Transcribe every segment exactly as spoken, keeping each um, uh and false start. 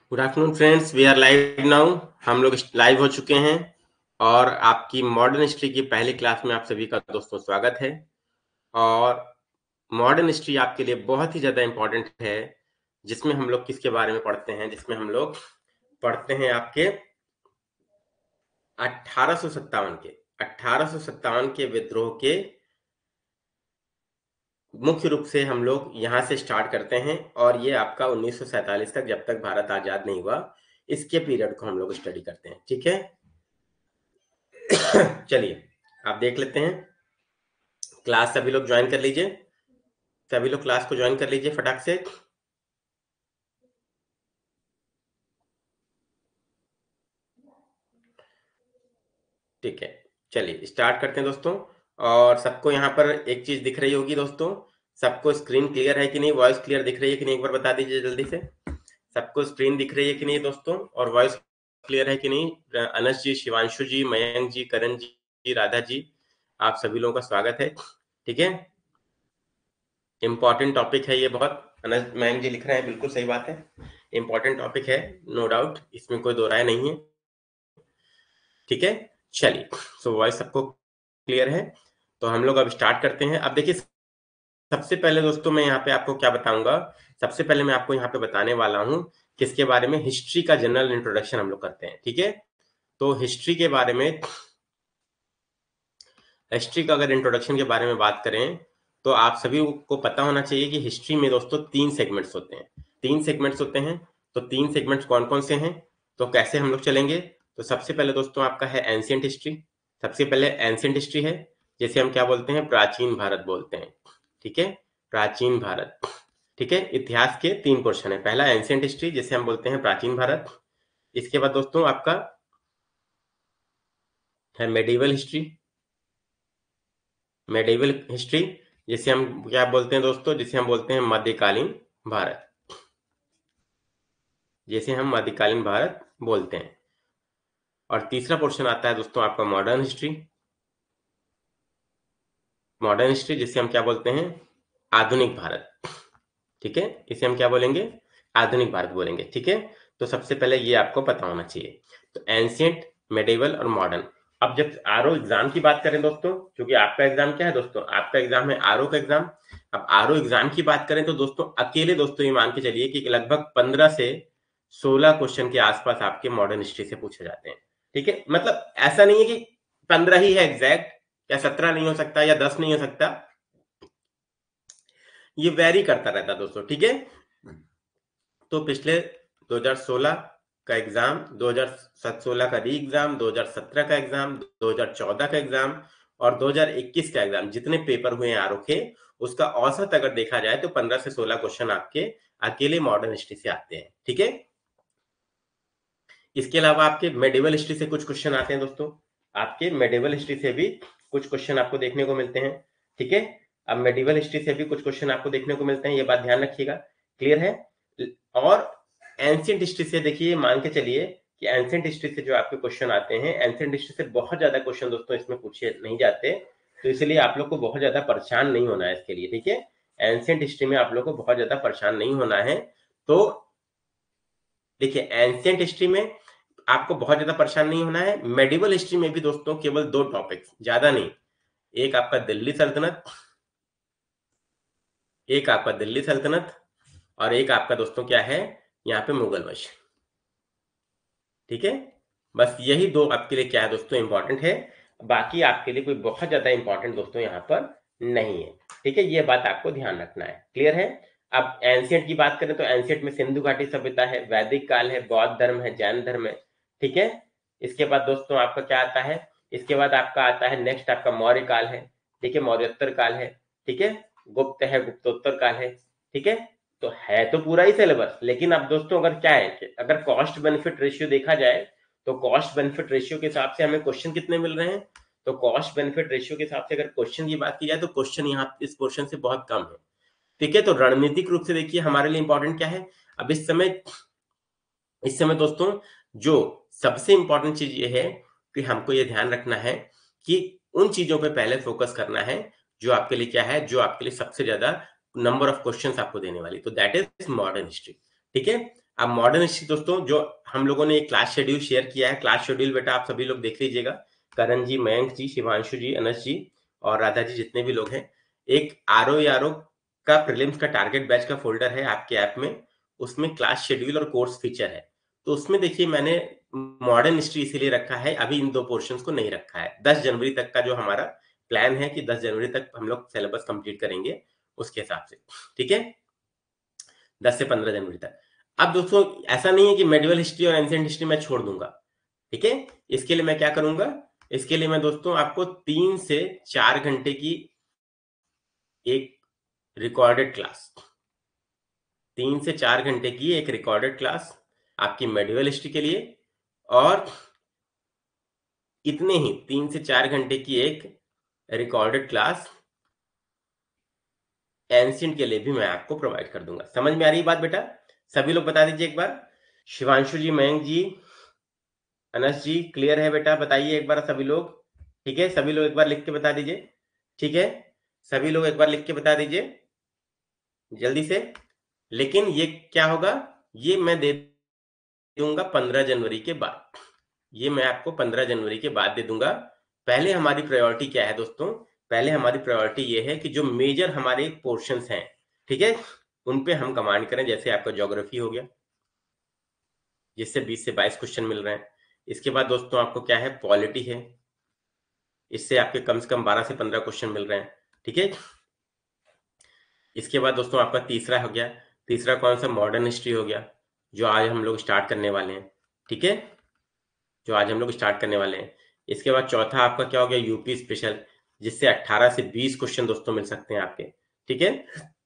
Good afternoon friends, we are live now. हम लोग live हो चुके हैं और आपकी मॉडर्न हिस्ट्री की पहली क्लास में आप सभी का दोस्तों स्वागत है। और मॉडर्न हिस्ट्री आपके लिए बहुत ही ज्यादा इंपॉर्टेंट है, जिसमें हम लोग किसके बारे में पढ़ते हैं, जिसमें हम लोग पढ़ते हैं आपके अठारह सौ सत्तावन के अठारह सौ सत्तावन के विद्रोह के मुख्य रूप से हम लोग यहाँ से स्टार्ट करते हैं और ये आपका उन्नीस सौ सैंतालीस तक, जब तक भारत आजाद नहीं हुआ, इसके पीरियड को हम लोग स्टडी करते हैं। ठीक है, चलिए आप देख लेते हैं। क्लास सभी लोग ज्वाइन कर लीजिए, सभी लोग क्लास को ज्वाइन कर लीजिए फटाक से। ठीक है, चलिए स्टार्ट करते हैं दोस्तों। और सबको यहाँ पर एक चीज दिख रही होगी दोस्तों, सबको स्क्रीन क्लियर है कि नहीं, वॉइस क्लियर दिख रही है कि नहीं, एक बार बता दीजिए जल्दी से। सबको स्क्रीन दिख रही है कि नहीं दोस्तों, और वॉइस क्लियर है कि नहीं? अनस जी, शिवांशु जी, मयंक जी, करण जी, राधा जी, आप सभी लोगों का स्वागत है। ठीक है, इंपॉर्टेंट टॉपिक है ये बहुत। अनस मयंक जी लिख रहे हैं, बिल्कुल सही बात है, इंपॉर्टेंट टॉपिक है, नो डाउट, इसमें कोई दो राय नहीं है। ठीक है, चलिए, सो वॉइस सबको क्लियर है तो हम लोग अब स्टार्ट करते हैं। अब देखिए, सबसे पहले दोस्तों मैं यहाँ पे आपको क्या बताऊंगा, सबसे पहले मैं आपको यहाँ पे बताने वाला हूँ किसके बारे में, हिस्ट्री का जनरल इंट्रोडक्शन हम लोग करते हैं। ठीक है, तो हिस्ट्री के बारे में, हिस्ट्री का अगर इंट्रोडक्शन के बारे में बात करें तो आप सभी को पता होना चाहिए कि हिस्ट्री में दोस्तों तीन सेगमेंट्स होते हैं। तीन सेगमेंट्स होते हैं, तो तीन सेगमेंट्स कौन कौन से हैं, तो कैसे हम लोग चलेंगे। तो सबसे पहले दोस्तों आपका है एंशिएंट हिस्ट्री। सबसे पहले एंशिएंट हिस्ट्री है, जैसे हम क्या बोलते हैं, प्राचीन भारत बोलते हैं। ठीक है, प्राचीन भारत। ठीक है, इतिहास के तीन पोर्शन है। पहला एंशिएंट हिस्ट्री, जिसे हम बोलते हैं प्राचीन भारत। इसके बाद दोस्तों आपका है मेडिवल हिस्ट्री। मेडिवल हिस्ट्री जिसे हम क्या बोलते हैं दोस्तों, जिसे हम बोलते हैं मध्यकालीन भारत, जिसे हम मध्यकालीन भारत बोलते हैं। और तीसरा पोर्शन आता है दोस्तों आपका मॉडर्न हिस्ट्री। मॉडर्न हिस्ट्री जिसे हम क्या बोलते हैं, आधुनिक भारत। ठीक है, इसे हम क्या बोलेंगे, आधुनिक भारत बोलेंगे। ठीक है, तो सबसे पहले ये आपको पता होना चाहिए। तो एंशिएंट, मेडिवल और मॉडर्न। अब जब आरओ एग्जाम की बात करें दोस्तों, क्योंकि आपका एग्जाम क्या है दोस्तों, आपका एग्जाम है आरओ का एग्जाम। अब आरओ एग्जाम की बात करें तो दोस्तों अकेले दोस्तों ये मान के चलिए कि लगभग पंद्रह से सोलह क्वेश्चन के आसपास आपके मॉडर्न हिस्ट्री से पूछे जाते हैं। ठीक है, मतलब ऐसा नहीं है कि पंद्रह ही है एग्जैक्ट, या सत्रह नहीं हो सकता, या दस नहीं हो सकता, ये वेरी करता रहता दोस्तों। ठीक है, तो पिछले दो हज़ार सोलह का एग्जाम, दो हज़ार सोलह का री एग्जाम, दो हज़ार सत्रह का एग्जाम, दो हज़ार चौदह का एग्जाम और दो हज़ार इक्कीस का एग्जाम, जितने पेपर हुए हैं आरओ के, उसका औसत अगर देखा जाए तो पंद्रह से सोलह क्वेश्चन आपके अकेले मॉडर्न हिस्ट्री से आते हैं। ठीक है, इसके अलावा आपके मेडिवल हिस्ट्री से कुछ क्वेश्चन आते हैं दोस्तों, आपके मेडिवल हिस्ट्री से भी कुछ क्वेश्चन आपको देखने को मिलते हैं। ठीक है, अब मेडिवल हिस्ट्री से भी कुछ क्वेश्चन आपको देखने को मिलते हैं, ये बात ध्यान रखिएगा। क्लियर है? और एंशिएंट हिस्ट्री से देखिए, मान के चलिए कि एंशिएंट हिस्ट्री से जो आपके क्वेश्चन आते हैं, एंशिएंट हिस्ट्री से बहुत ज्यादा क्वेश्चन दोस्तों इसमें पूछे नहीं जाते, तो इसलिए आप लोग को बहुत ज्यादा परेशान नहीं होना है इसके लिए। ठीक है, एंशिएंट हिस्ट्री में आप लोग को बहुत ज्यादा परेशान नहीं होना है। तो देखिए, एंशिएंट हिस्ट्री में आपको बहुत ज्यादा परेशान नहीं होना है। मेडिवल हिस्ट्री में भी दोस्तों केवल दो टॉपिक्स, ज्यादा नहीं, एक आपका दिल्ली सल्तनत, एक आपका दिल्ली सल्तनत और एक आपका दोस्तों क्या है यहाँ पे, मुगल वंश। ठीक है, बस यही दो आपके लिए क्या है दोस्तों, इंपॉर्टेंट है। बाकी आपके लिए कोई बहुत ज्यादा इंपॉर्टेंट दोस्तों यहाँ पर नहीं है। ठीक है, ये बात आपको ध्यान रखना है। क्लियर है? अब एंशिएंट की बात करें तो एंशिएंट में सिंधु घाटी सभ्यता है, वैदिक काल है, बौद्ध धर्म है, जैन धर्म है। ठीक है, इसके बाद दोस्तों आपका क्या आता है, इसके बाद आपका आता है नेक्स्ट आपका मौर्य काल है। ठीक है, मौर्योत्तर काल है। ठीक है, गुप्त है, गुप्तोत्तर काल है। ठीक है, तो है तो पूरा ही सिलेबस, लेकिन अब दोस्तों अगर क्या है कि अगर कॉस्ट बेनिफिट रेशियो देखा जाए तो कॉस्ट बेनिफिट रेशियो के हिसाब से हमें क्वेश्चन कितने मिल रहे हैं, तो कॉस्ट बेनिफिट रेशियो के हिसाब से अगर क्वेश्चन की बात की जाए तो क्वेश्चन यहाँ इस क्वेश्चन से बहुत कम है। ठीक है, तो रणनीतिक रूप से देखिए हमारे लिए इंपॉर्टेंट क्या है अब इस समय, इस समय दोस्तों जो सबसे इंपॉर्टेंट चीज ये है कि हमको ये ध्यान रखना है कि उन चीजों पे पहले फोकस करना है जो आपके लिए क्या है, जो आपके लिए सबसे ज्यादा नंबर ऑफ क्वेश्चंस आपको देने वाली, तो दैट इज मॉडर्न हिस्ट्री। ठीक है, अब मॉडर्न हिस्ट्री दोस्तों जो हम लोगों ने एक क्लास शेड्यूल शेयर किया है, क्लास शेड्यूल बेटा आप सभी लोग देख लीजिएगा, करण जी, मयंक जी, शिवांशु जी, अनस जी और राधा जी, जितने भी लोग हैं, एक आर ओ आर ओ का प्रीलिम्स का टारगेट बैच का फोल्डर है आपके ऐप में, उसमें क्लास शेड्यूल और कोर्स फीचर है। तो उसमें देखिए मैंने मॉडर्न हिस्ट्री इसीलिए रखा है, अभी इन दो पोर्शंस को नहीं रखा है। दस जनवरी तक का जो हमारा प्लान है कि दस जनवरी तक हम लोग सिलेबस कंप्लीट करेंगे उसके हिसाब से, ठीक है, दस से पंद्रह जनवरी तक। अब दोस्तों ऐसा नहीं है कि मेडिवल हिस्ट्री और एंशिएंट हिस्ट्री मैं छोड़ दूंगा, ठीक है। इसके लिए मैं क्या करूंगा, इसके लिए मैं दोस्तों आपको तीन से चार घंटे की एक रिकॉर्डेड क्लास, तीन से चार घंटे की एक रिकॉर्डेड क्लास आपकी मेडिवल हिस्ट्री के लिए, और इतने ही तीन से चार घंटे की एक रिकॉर्डेड क्लास एंशिएंट के लिए भी मैं आपको प्रोवाइड कर दूंगा। समझ में आ रही बात बेटा? सभी लोग बता दीजिए एक बार, शिवांशु जी, मयंक जी, अनस जी, क्लियर है बेटा? बताइए एक बार सभी लोग, ठीक है, सभी लोग एक बार लिख के बता दीजिए, ठीक है, सभी लोग एक बार लिख के बता दीजिए जल्दी से। लेकिन ये क्या होगा, ये मैं दे दूंगा पंद्रह जनवरी के बाद, ये मैं आपको पंद्रह जनवरी के बाद दे दूंगा। पहले हमारी प्रायोरिटी क्या है दोस्तों, पहले हमारी प्रायोरिटी ये है कि जो मेजर हमारे पोर्शंस हैं, ठीक है, उन पे हम कमांड करें। जैसे आपका ज्योग्राफी हो गया, जिससे बीस से बाईस क्वेश्चन मिल रहे हैं। इसके बाद दोस्तों आपको क्या है, पॉलिटी है, इससे आपके कम से कम बारह से पंद्रह क्वेश्चन मिल रहे हैं, ठीक है। इसके बाद दोस्तों आपका तीसरा हो गया, तीसरा कौन सा, मॉडर्न हिस्ट्री हो गया, जो आज हम लोग स्टार्ट करने वाले हैं, ठीक है, जो आज हम लोग स्टार्ट करने वाले हैं। इसके बाद चौथा आपका क्या हो गया, यूपी स्पेशल, जिससे अठारह से बीस क्वेश्चन दोस्तों मिल सकते हैं आपके, ठीक है।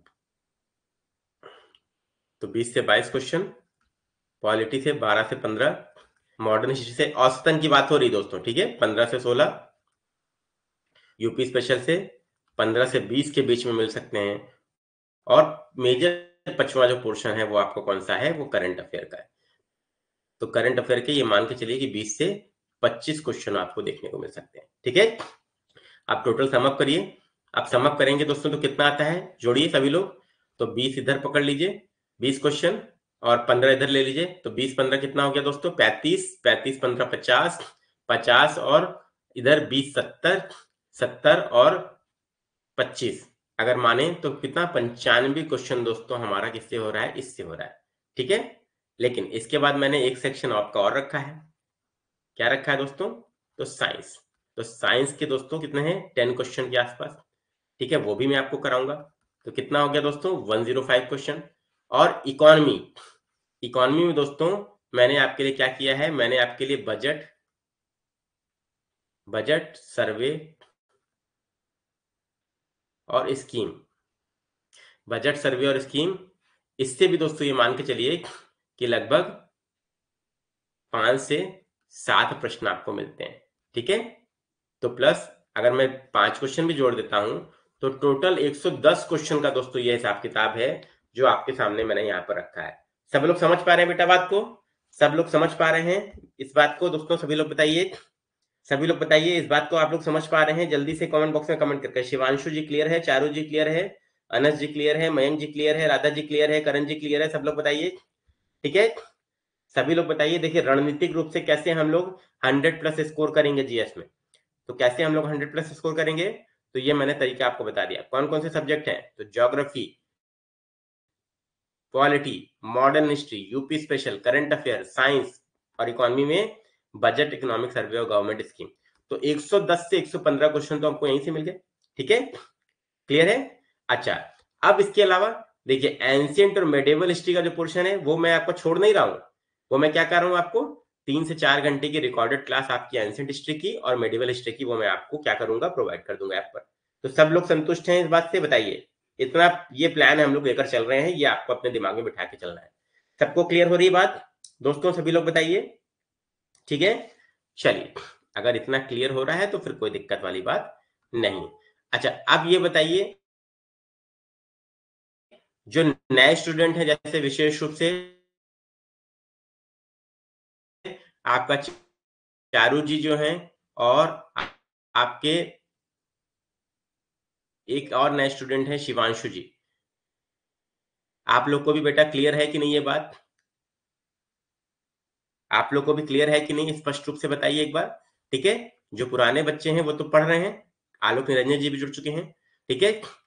तो बीस से बाईस क्वेश्चन, पॉलिटी से बारह से पंद्रह, मॉडर्न हिस्ट्री से औसतन की बात हो रही दोस्तों, ठीक है, पंद्रह से सोलह, यूपी स्पेशल से पंद्रह से बीस के बीच में मिल सकते हैं। और मेजर पचवां जो पोर्शन है वो आपको कौन सा है, वो करंट अफेयर का है। तो करंट अफेयर के ये मान के चलिए कि बीस से पच्चीस क्वेश्चन आपको देखने को मिल सकते हैं, ठीक है। आप टोटल समअप करिए, आप समअप करेंगे दोस्तों तो कितना आता है, जोड़िए सभी लोग। तो बीस इधर पकड़ लीजिए, बीस क्वेश्चन, और पंद्रह इधर ले लीजिए, तो बीस पंद्रह कितना हो गया दोस्तों, पैंतीस, पैंतीस पंद्रह पचास, पचास और इधर बीस सत्तर, सत्तर और पच्चीस, अगर माने तो कितना, पंचानवे क्वेश्चन दोस्तों हमारा किससे हो रहा है, इससे हो रहा है, ठीक है। लेकिन इसके बाद मैंने एक सेक्शन आपका और रखा है, क्या रखा है दोस्तों, तो साइंस। तो साइंस के दोस्तों कितने हैं, टेन क्वेश्चन के आसपास, ठीक है, वो भी मैं आपको कराऊंगा। तो कितना हो गया दोस्तों, वन जीरो फाइव क्वेश्चन। और इकोनॉमी, इकोनॉमी में दोस्तों मैंने आपके लिए क्या किया है, मैंने आपके लिए बजट, बजट सर्वे और स्कीम, बजट सर्वे और स्कीम, इससे भी दोस्तों ये मान के चलिए कि लगभग पांच से सात प्रश्न आपको मिलते हैं, ठीक है। तो प्लस अगर मैं पांच क्वेश्चन भी जोड़ देता हूं तो टोटल एक सौ दस क्वेश्चन का दोस्तों ये हिसाब किताब है जो आपके सामने मैंने यहाँ पर रखा है। सब लोग समझ पा रहे हैं बेटा बात को, सब लोग समझ पा रहे हैं इस बात को दोस्तों, सभी लोग बताइए, सभी लोग बताइए इस बात को आप लोग समझ पा रहे हैं, जल्दी से कमेंट बॉक्स में कमेंट करके। शिवांशु जी क्लियर है, चारू जी क्लियर है, अनस जी क्लियर है, मयंक जी क्लियर है, राधा जी क्लियर है, करण जी क्लियर है, सब लोग बताइए, ठीक है, सभी लोग बताइए। देखिए रणनीतिक रूप से कैसे हम लोग हंड्रेड प्लस स्कोर करेंगे जीएस में, तो कैसे हम लोग हंड्रेड प्लस स्कोर करेंगे, तो ये मैंने तरीका आपको बता दिया। कौन कौन से सब्जेक्ट हैं, तो geography, polity, modern history, UP special, current affair, science और इकोनॉमी में बजट, इकोनॉमिक सर्वे और गवर्नमेंट स्कीम। तो एक सौ दस से एक सौ पंद्रह क्वेश्चन तो आपको यहीं से मिल गए, ठीक है, क्लियर है। अच्छा, अब इसके अलावा देखिए एंशिएंट और मेडिवल हिस्ट्री का जो पोर्शन है वो मैं आपको छोड़ नहीं रहा हूं, वो मैं क्या कर रहा हूं, आपको तीन से चार घंटे की रिकॉर्डेड क्लास आपकी एंशिएंट हिस्ट्री की और मेडिवल हिस्ट्री की वो मैं आपको क्या करूंगा, प्रोवाइड कर दूंगा ऐप पर। तो सब लोग संतुष्ट हैं इस बात से, बताइए। इतना ये प्लान हम लोग लेकर चल रहे हैं, ये आपको अपने दिमाग में बिठा के चलना है। सबको क्लियर हो रही है बात दोस्तों, सभी लोग बताइए, ठीक है। चलिए, अगर इतना क्लियर हो रहा है तो फिर कोई दिक्कत वाली बात नहीं। अच्छा, अब ये बताइए जो नए स्टूडेंट है, जैसे विशेष रूप से आपका चारू जी जो हैं और आपके एक और नए स्टूडेंट है शिवांशु जी, आप लोग को भी बेटा क्लियर है कि नहीं ये बात, आप लोग को भी क्लियर है कि नहीं, स्पष्ट रूप से बताइए एक बार। ठीक है, जो पुराने बच्चे हैं वो तो पढ़ रहे हैं, आलोक निरंजन जी भी जुड़ चुके हैं। ठीक है,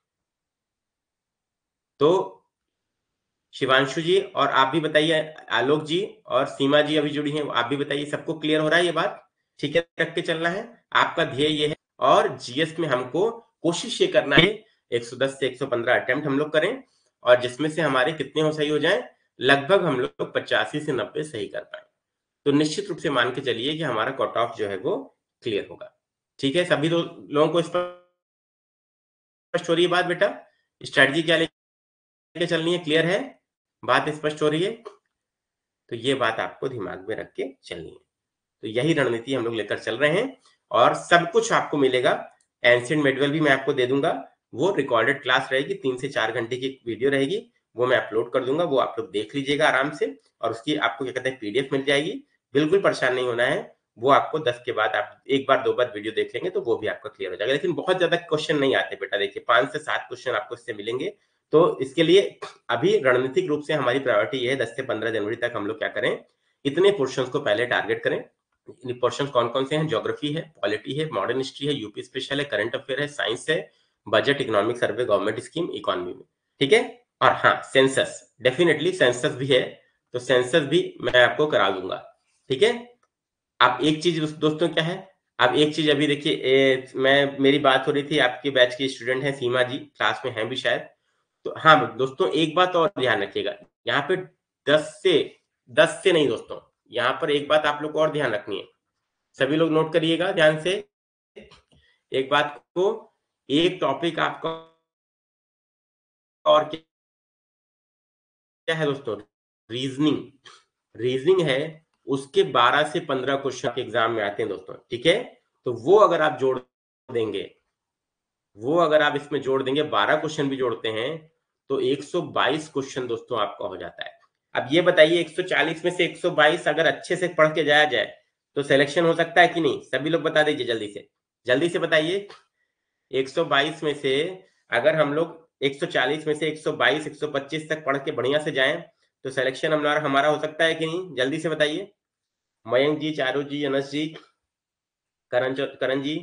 तो शिवांशु जी और आप भी बताइए, आलोक जी और सीमा जी अभी जुड़ी हैं, आप भी बताइए, सबको क्लियर हो रहा है ये बात? ठीक है, रख के चलना है, आपका ध्येय ये है। और जीएस में हमको कोशिश ये करना है एक सौ दस से एक सौ पंद्रह अटेम्प्ट हम लोग करें, और जिसमें से हमारे कितने हो सही हो जाएं, लगभग हम लोग पचासी से नब्बे सही कर पाए, तो निश्चित रूप से मान के चलिए कि हमारा कट ऑफ जो है वो क्लियर होगा। ठीक है, सभी लोगों को स्पष्ट हो रही है बात बेटा? स्ट्रेटजी क्या लेके चलनी है, क्लियर है बात, स्पष्ट हो रही है? तो ये बात आपको दिमाग में रख के चलनी है। तो यही रणनीति हम लोग लेकर चल रहे हैं, और सब कुछ आपको मिलेगा। एंशिएंट मेडवल भी मैं आपको दे दूंगा, वो रिकॉर्डेड क्लास रहेगी, तीन से चार घंटे की वीडियो रहेगी, वो मैं अपलोड कर दूंगा, वो आप लोग देख लीजिएगा आराम से, और उसकी आपको क्या कहते हैं पीडीएफ मिल जाएगी। बिल्कुल परेशान नहीं होना है, वो आपको दस के बाद आप एक बार दो बार वीडियो देख लेंगे तो वो भी आपका क्लियर हो जाएगा। लेकिन बहुत ज्यादा क्वेश्चन नहीं आते बेटा, देखिए पांच से सात क्वेश्चन आपको इससे मिलेंगे। तो इसके लिए अभी रणनीतिक रूप से हमारी प्रायोरिटी ये है, दस से पंद्रह जनवरी तक हम लोग क्या करें, इतने पोर्शन को पहले टारगेट करें। पोर्शन कौन कौन से हैं? ज्योग्राफी है, पॉलिटी है, मॉडर्न हिस्ट्री है, यूपी स्पेशल है, करंट अफेयर है, साइंस है, budget, economic survey, government scheme, economy में। ठीक है, और हाँ सेंसस, डेफिनेटली सेंसस भी है, तो सेंसस भी मैं आपको करा दूंगा। ठीक है, अब एक चीज दोस्तों क्या है, अब एक चीज अभी देखिए, मैं मेरी बात हो रही थी, आपके बैच की स्टूडेंट है सीमा जी, क्लास में हैं भी शायद। तो हाँ दोस्तों, एक बात और ध्यान रखिएगा, यहाँ पे दस से दस से नहीं दोस्तों, यहाँ पर एक बात आप लोग को और ध्यान रखनी है, सभी लोग नोट करिएगा ध्यान से एक बात को, एक टॉपिक आपका और क्या है दोस्तों, रीजनिंग। रीजनिंग है, उसके बारह से पंद्रह क्वेश्चन एग्जाम में आते हैं दोस्तों। ठीक है, तो वो अगर आप जोड़ देंगे, वो अगर आप इसमें जोड़ देंगे, बारह क्वेश्चन भी जोड़ते हैं, तो एक सौ बाईस क्वेश्चन दोस्तों आपका हो जाता है। अब ये बताइए, एक सौ चालीस में से एक सौ बाईस अगर अच्छे से पढ़ के जाया जाए तो सिलेक्शन हो सकता है कि नहीं? सभी लोग बता दीजिए जल्दी से, जल्दी से बताइए। एक सौ बाईस में से अगर हम लोग एक सौ चालीस में से एक सौ बाईस, एक सौ पच्चीस तक पढ़ के बढ़िया से जाएं तो सिलेक्शन हमारा हमारा हो सकता है कि नहीं? जल्दी से बताइए। मयंक जी, चारू जी, अनस जी, करण करण जी,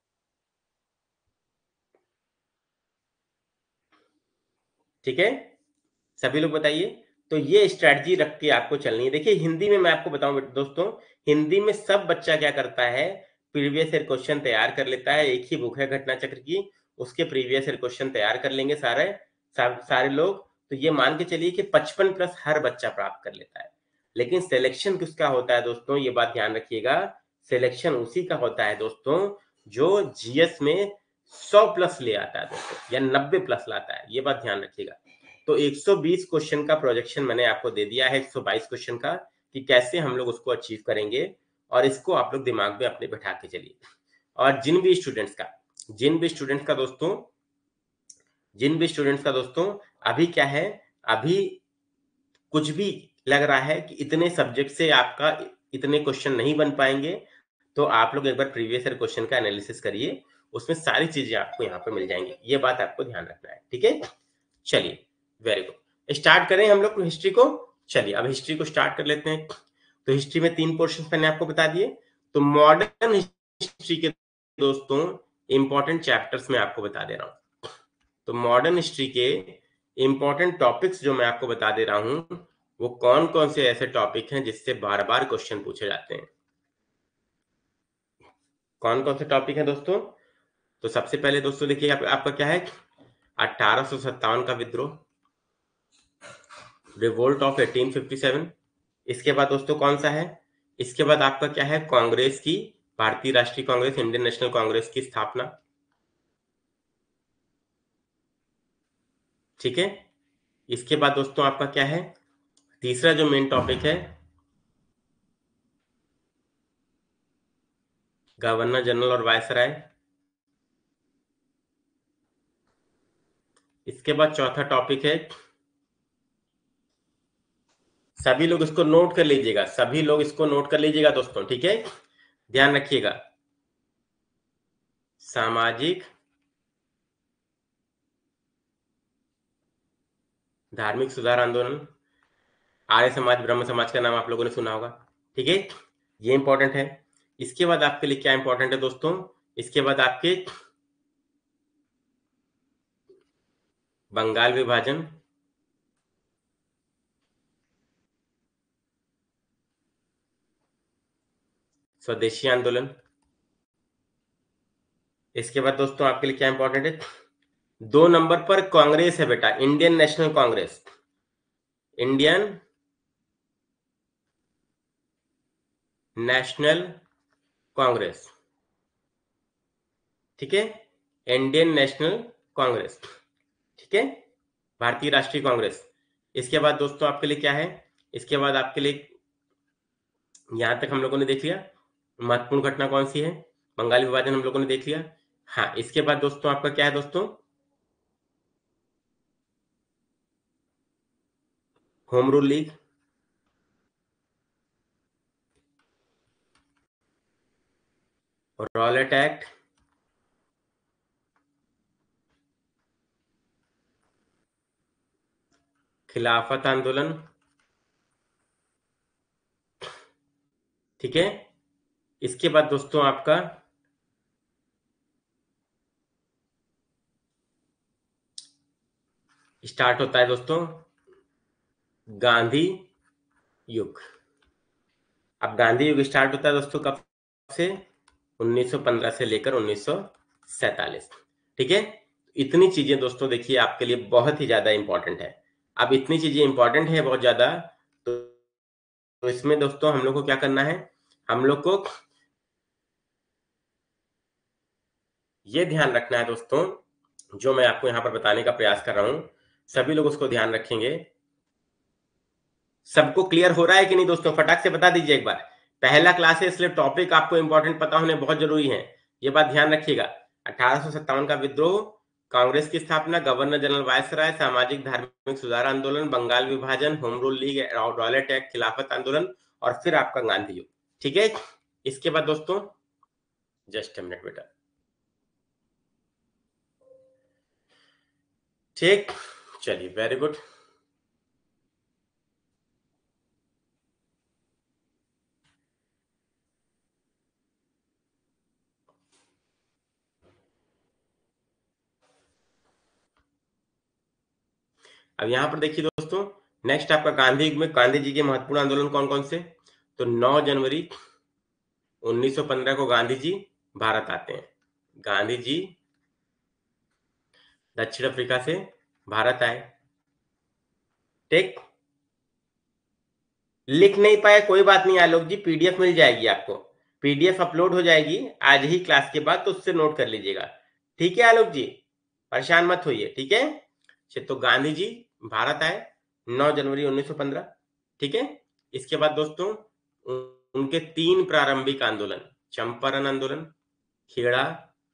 ठीक है, सभी लोग बताइए। तो ये स्ट्रेटजी रख के आपको चलनी है। देखिए हिंदी में मैं आपको बताऊं दोस्तों, हिंदी में सब बच्चा क्या करता है, प्रीवियस ईयर क्वेश्चन तैयार कर लेता है, एक ही बुक है घटना चक्र की, उसके प्रीवियस ईयर क्वेश्चन तैयार कर लेंगे सारे सा, सारे लोग, तो ये मान के चलिए कि पचपन प्लस हर बच्चा प्राप्त कर लेता है। लेकिन सिलेक्शन किसका होता है दोस्तों, ये बात ध्यान रखिएगा, सिलेक्शन उसी का होता है दोस्तों जो जीएस में सौ प्लस ले आता है दोस्तों, या नब्बे प्लस लाता है, ये बात ध्यान रखिएगा। तो एक सौ बीस क्वेश्चन का प्रोजेक्शन मैंने आपको दे दिया है, एक सौ बाईस क्वेश्चन का, कि कैसे हम लोग उसको अचीव करेंगे, और इसको आप लोग दिमाग में अपने बैठा के चलिए। और जिन भी स्टूडेंट्स का जिन भी स्टूडेंट्स का दोस्तों जिन भी स्टूडेंट्स का दोस्तों अभी क्या है, अभी कुछ भी लग रहा है कि इतने सब्जेक्ट से आपका इतने क्वेश्चन नहीं बन पाएंगे, तो आप लोग एक बार प्रीवियस ईयर क्वेश्चन का एनालिसिस करिए, उसमें सारी चीजें आपको यहाँ पे मिल जाएंगी, ये बात आपको ध्यान रखना है। ठीक है, चलिए वेरी गुड, स्टार्ट करें हम लोग हिस्ट्री को। चलिए अब हिस्ट्री को स्टार्ट कर लेते हैं। तो हिस्ट्री में तीन पोर्शन मैंने आपको बता दिए। तो मॉडर्न हिस्ट्री के दोस्तों इंपॉर्टेंट चैप्टर्स में आपको बता दे रहा हूं। तो मॉडर्न हिस्ट्री के इंपॉर्टेंट टॉपिक्स जो मैं आपको बता दे रहा हूं, वो कौन कौन से ऐसे टॉपिक हैं जिससे बार बार क्वेश्चन पूछे जाते हैं। कौन कौन से टॉपिक हैं दोस्तों? तो सबसे पहले दोस्तों देखिए, आप, आपका क्या है, अठारह सौ सत्तावन का विद्रोह, रिवोल्ट ऑफ अठारह सौ सत्तावन। इसके बाद दोस्तों कौन सा है, इसके बाद आपका क्या है, कांग्रेस की, भारतीय राष्ट्रीय कांग्रेस, इंडियन नेशनल कांग्रेस की स्थापना। ठीक है, इसके बाद दोस्तों आपका क्या है, तीसरा जो मेन टॉपिक है, गवर्नर जनरल और वायसराय। इसके बाद चौथा टॉपिक है, सभी लोग इसको नोट कर लीजिएगा, सभी लोग इसको नोट कर लीजिएगा दोस्तों, ठीक है, ध्यान रखिएगा, सामाजिक धार्मिक सुधार आंदोलन, आर्य समाज, ब्रह्म समाज का नाम आप लोगों ने सुना होगा। ठीक है, ये इंपॉर्टेंट है। इसके बाद आपके लिए क्या इंपॉर्टेंट है दोस्तों, इसके बाद आपके बंगाल विभाजन, स्वदेशी आंदोलन। इसके बाद दोस्तों आपके लिए क्या इंपॉर्टेंट है, दो नंबर पर कांग्रेस है बेटा, Indian National Congress, Indian National Congress, ठीक है, इंडियन नेशनल कांग्रेस, ठीक है, भारतीय राष्ट्रीय कांग्रेस। इसके बाद दोस्तों आपके लिए क्या है, इसके बाद आपके लिए यहां तक हम लोगों ने देख लिया, महत्वपूर्ण घटना कौन सी है, बंगाली विभाजन हम लोगों ने देख लिया। हाँ, इसके बाद दोस्तों आपका क्या है दोस्तों, home rule league, Rowlatt act, Khilafat आंदोलन, ठीक है। इसके बाद दोस्तों आपका स्टार्ट होता है दोस्तों गांधी युग। अब गांधी युग स्टार्ट होता है दोस्तों कब से, उन्नीस सौ पंद्रह से लेकर उन्नीस सौ सैतालीस, ठीक है। इतनी चीजें दोस्तों देखिए आपके लिए बहुत ही ज्यादा इंपॉर्टेंट है। अब इतनी चीजें इंपॉर्टेंट है बहुत ज्यादा, तो, तो इसमें दोस्तों हम लोग को क्या करना है, हम लोग को ये ध्यान रखना है दोस्तों, जो मैं आपको यहां पर बताने का प्रयास कर रहा हूं, सभी लोग उसको ध्यान रखेंगे। सबको क्लियर हो रहा है कि नहीं दोस्तों, फटाक से बता दीजिए एक बार। पहला क्लास है इसलिए टॉपिक आपको इंपॉर्टेंट पता होने बहुत जरूरी है, ये बात ध्यान रखिएगा। अठारह सौ सत्तावन का विद्रोह, कांग्रेस की स्थापना, गवर्नर जनरल वायसराय, सामाजिक धार्मिक सुधार आंदोलन, बंगाल विभाजन, home rule league, Rowlatt act, Khilafat आंदोलन, और फिर आपका गांधी युग, ठीक है। इसके बाद दोस्तों जस्ट अ मिनट बेटा, ठीक, चलिए वेरी गुड। अब यहां पर देखिए दोस्तों, नेक्स्ट आपका गांधी युग में गांधी जी के महत्वपूर्ण आंदोलन कौन कौन से, तो नौ जनवरी उन्नीस सौ पंद्रह को गांधी जी भारत आते हैं, गांधी जी दक्षिण अफ्रीका से भारत आए, ठीक। लिख नहीं पाए कोई बात नहीं आलोक जी, पीडीएफ मिल जाएगी आपको, पीडीएफ अपलोड हो जाएगी आज ही क्लास के बाद, तो उससे नोट कर लीजिएगा, ठीक है आलोक जी, परेशान मत होइए, ठीक है। तो गांधी जी भारत आए नौ जनवरी उन्नीस सौ पंद्रह, ठीक है। इसके बाद दोस्तों उनके तीन प्रारंभिक आंदोलन, चंपारण आंदोलन, खेड़ा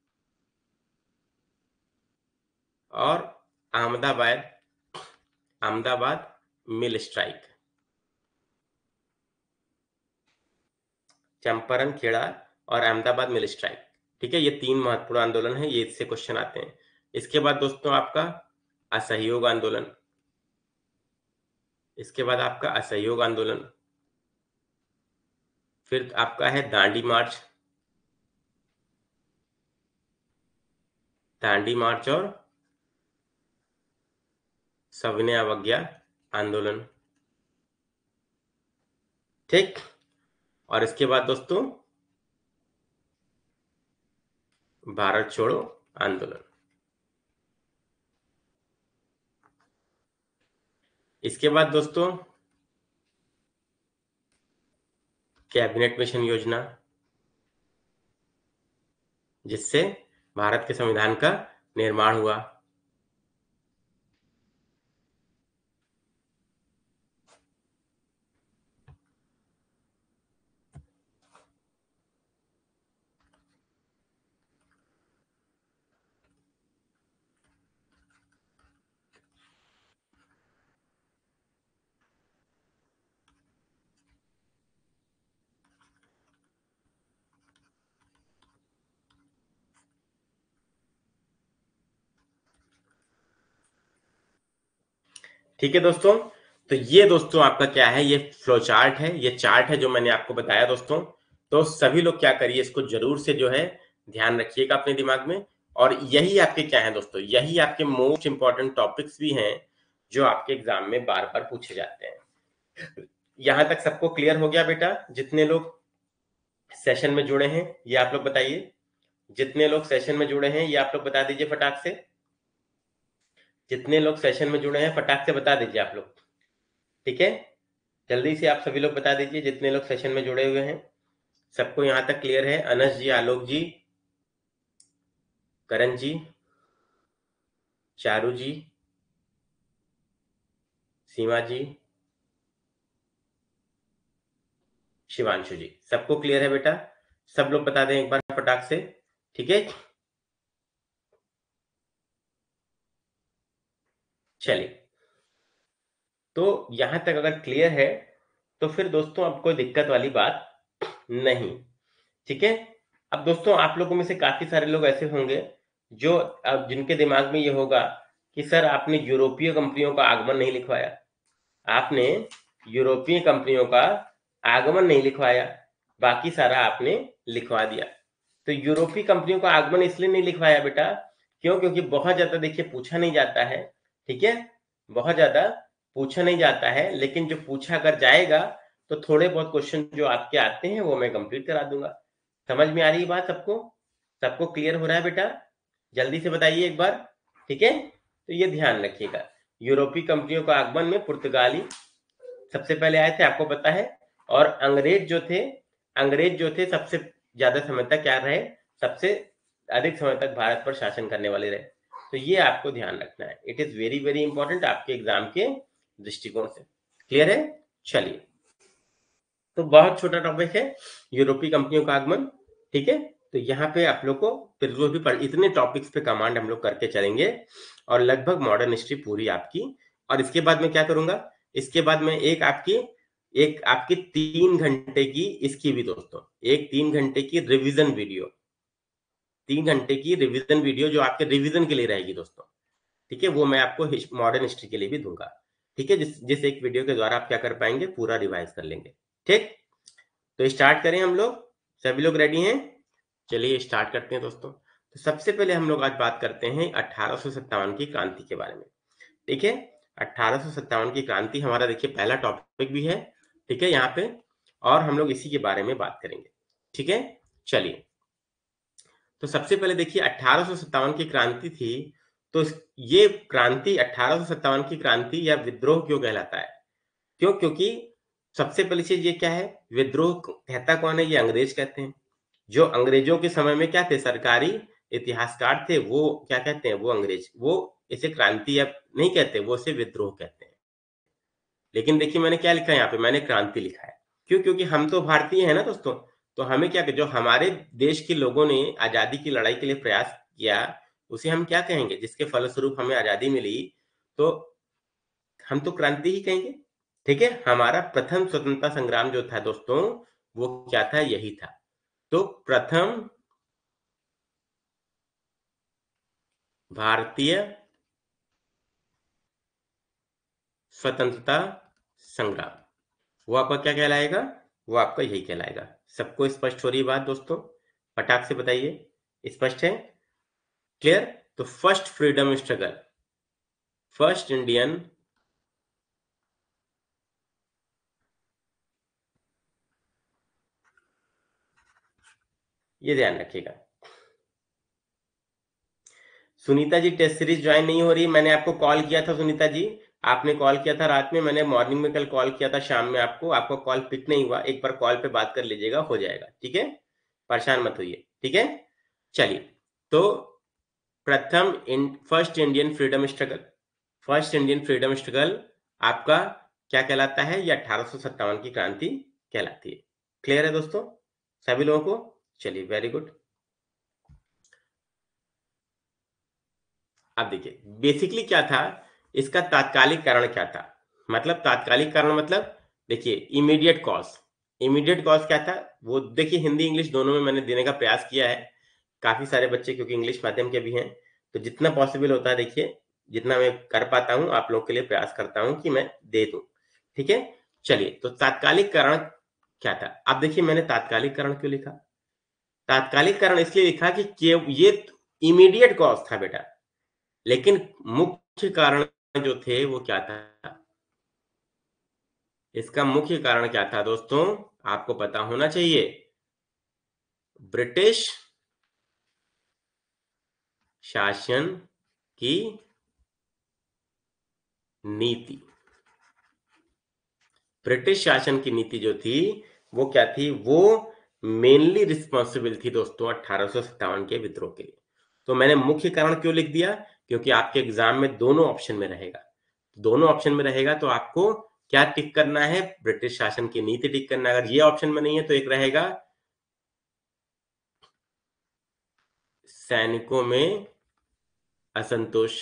और अहमदाबाद अहमदाबाद मिल स्ट्राइक, चंपारण, खेड़ा और अहमदाबाद मिल स्ट्राइक, ठीक है। ये तीन महत्वपूर्ण आंदोलन है, ये इससे क्वेश्चन आते हैं। इसके बाद दोस्तों आपका असहयोग आंदोलन, इसके बाद आपका असहयोग आंदोलन, फिर आपका है दांडी मार्च, दांडी मार्च और सविनय अवज्ञा आंदोलन, ठीक। और इसके बाद दोस्तों भारत छोड़ो आंदोलन। इसके बाद दोस्तों कैबिनेट मिशन योजना, जिससे भारत के संविधान का निर्माण हुआ। ठीक है दोस्तों, तो ये दोस्तों आपका क्या है, ये फ्लो चार्ट है, ये चार्ट है जो मैंने आपको बताया दोस्तों। तो सभी लोग क्या करिए, इसको जरूर से जो है ध्यान रखिएगा अपने दिमाग में। और यही आपके क्या है दोस्तों, यही आपके मोस्ट इंपॉर्टेंट टॉपिक्स भी हैं जो आपके एग्जाम में बार बार पूछे जाते हैं। यहां तक सबको क्लियर हो गया बेटा? जितने लोग सेशन में जुड़े हैं ये आप लोग बताइए, जितने लोग सेशन में जुड़े हैं ये आप लोग बता दीजिए फटाक से। जितने लोग सेशन में जुड़े हैं फटाक से बता दीजिए आप लोग, ठीक है? जल्दी से आप सभी लोग बता दीजिए जितने लोग सेशन में जुड़े हुए हैं। सबको यहां तक क्लियर है? अनस जी, आलोक जी, करण जी, चारू जी, सीमा जी, शिवांशु जी, सबको क्लियर है बेटा? सब लोग बता दें एक बार फटाक से, ठीक है? चलिए, तो यहां तक अगर क्लियर है तो फिर दोस्तों अब कोई दिक्कत वाली बात नहीं, ठीक है? अब दोस्तों आप लोगों में से काफी सारे लोग ऐसे होंगे जो अब जिनके दिमाग में ये होगा कि सर आपने यूरोपीय कंपनियों का आगमन नहीं लिखवाया, आपने यूरोपीय कंपनियों का आगमन नहीं लिखवाया, बाकी सारा आपने लिखवा दिया। तो यूरोपीय कंपनियों का आगमन इसलिए नहीं लिखवाया बेटा, क्यों? क्योंकि बहुत ज्यादा देखिए पूछा नहीं जाता है, ठीक है? बहुत ज्यादा पूछा नहीं जाता है, लेकिन जो पूछा अगर जाएगा तो थोड़े बहुत क्वेश्चन जो आपके आते हैं वो मैं कंप्लीट करा दूंगा। समझ में आ रही है बात सबको? सबको क्लियर हो रहा है बेटा? जल्दी से बताइए एक बार, ठीक है? तो ये ध्यान रखिएगा, यूरोपीय कंपनियों का आगमन में पुर्तगाली सबसे पहले आए थे, आपको पता है। और अंग्रेज जो थे, अंग्रेज जो थे सबसे ज्यादा समय तक क्या रहे, सबसे अधिक समय तक भारत पर शासन करने वाले रहे। तो ये आपको ध्यान रखना है, it is very very important आपके एग्जाम के दृष्टिकोण से। क्लियर है? चलिए, तो बहुत छोटा टॉपिक है यूरोपीय कंपनियों का आगमन, ठीक है? तो यहाँ पे आप लोग को फिर जो भी पढ़, इतने टॉपिक्स पे कमांड हम लोग करके चलेंगे और लगभग मॉडर्न हिस्ट्री पूरी आपकी। और इसके बाद मैं क्या करूंगा, इसके बाद मैं एक आपकी एक आपकी तीन घंटे की इसकी भी दोस्तों, एक तीन घंटे की रिवीजन वीडियो, तीन घंटे की रिवीजन वीडियो जो आपके रिवीजन के लिए रहेगी दोस्तों, ठीक है? वो मैं आपको मॉडर्न हिस्ट्री के लिए भी दूंगा, ठीक है? जिस जिस एक वीडियो के द्वारा आप क्या कर पाएंगे, पूरा रिवाइज कर लेंगे, ठीक? तो स्टार्ट करें हम लोग, सभी लोग रेडी हैं? चलिए स्टार्ट करते हैं दोस्तों। तो सबसे पहले हम लोग आज बात करते हैं अठारह सौ सत्तावन की क्रांति के बारे में, ठीक है? अठारह सौ सत्तावन की क्रांति हमारा देखिए पहला टॉपिक भी है, ठीक है यहाँ पे, और हम लोग इसी के बारे में बात करेंगे, ठीक है? चलिए, तो सबसे पहले देखिए अठारह सौ सत्तावन की क्रांति थी, तो ये क्रांति अठारह सौ सत्तावन की क्रांति या विद्रोह क्यों कहलाता है? क्यों? क्योंकि सबसे पहली चीज ये क्या है, विद्रोह कहता कौन है? ये अंग्रेज कहते हैं। जो अंग्रेजों के समय में क्या थे, सरकारी इतिहासकार थे, वो क्या कहते हैं, वो अंग्रेज, वो इसे क्रांति या नहीं कहते, वो इसे विद्रोह कहते हैं। लेकिन देखिए मैंने क्या लिखा है यहाँ पे, मैंने क्रांति लिखा है। क्यों? क्योंकि हम तो भारतीय हैं ना दोस्तों, तो हमें क्या, जो हमारे देश के लोगों ने आजादी की लड़ाई के लिए प्रयास किया, उसे हम क्या कहेंगे? जिसके फलस्वरूप हमें आजादी मिली, तो हम तो क्रांति ही कहेंगे, ठीक है? हमारा प्रथम स्वतंत्रता संग्राम जो था दोस्तों, वो क्या था, यही था। तो प्रथम भारतीय स्वतंत्रता संग्राम, वो आपका क्या कहलाएगा, वो आपका यही कहलाएगा। सबको स्पष्ट हो रही बात दोस्तों? फटाक से बताइए, स्पष्ट है? क्लियर? तो first freedom struggle, first Indian ये ध्यान रखिएगा। Sunita ji test series join नहीं हो रही, मैंने आपको कॉल किया था सुनीता जी, आपने कॉल किया था रात में, मैंने मॉर्निंग में कल कॉल किया था, शाम में आपको आपको कॉल पिक नहीं हुआ, एक बार कॉल पे बात कर लीजिएगा, हो जाएगा, ठीक है? परेशान मत होइए, ठीक है? चलिए, तो प्रथम इन first Indian freedom struggle, first Indian freedom struggle आपका क्या कहलाता है? ये अठारह सौ सत्तावन की क्रांति कहलाती है। क्लियर है दोस्तों सभी लोगों को? चलिए, वेरी गुड। अब देखिए बेसिकली क्या था, इसका तात्कालिक कारण क्या था, मतलब तात्कालिक कारण मतलब देखिए इमीडिएट कॉज, इमीडिएट कॉज क्या था वो देखिए, हिंदी इंग्लिश दोनों में मैंने देने का प्रयास किया है। काफी सारे बच्चे क्योंकि इंग्लिश माध्यम के भी हैं, तो जितना पॉसिबल होता है देखिए, जितना मैं कर पाता हूं आप लोग के लिए प्रयास करता हूं कि मैं दे दूं। ठीक है, चलिए तो तात्कालिक कारण क्या था? अब देखिए मैंने तात्कालिक कारण क्यों लिखा? तात्कालिक कारण इसलिए लिखा कि ये इमीडिएट कॉज था बेटा, लेकिन मुख्य कारण जो थे वो क्या था? इसका मुख्य कारण क्या था दोस्तों? आपको पता होना चाहिए। ब्रिटिश शासन की नीति। ब्रिटिश शासन की नीति जो थी वो क्या थी? वो मेनली रिस्पॉन्सिबल थी दोस्तों अठारह सौ सत्तावन के विद्रोह के लिए। तो मैंने मुख्य कारण क्यों लिख दिया? क्योंकि आपके एग्जाम में दोनों ऑप्शन में रहेगा। दोनों ऑप्शन में रहेगा तो आपको क्या टिक करना है? ब्रिटिश शासन की नीति टिक करना है। अगर ये ऑप्शन में नहीं है तो एक रहेगा सैनिकों में असंतोष।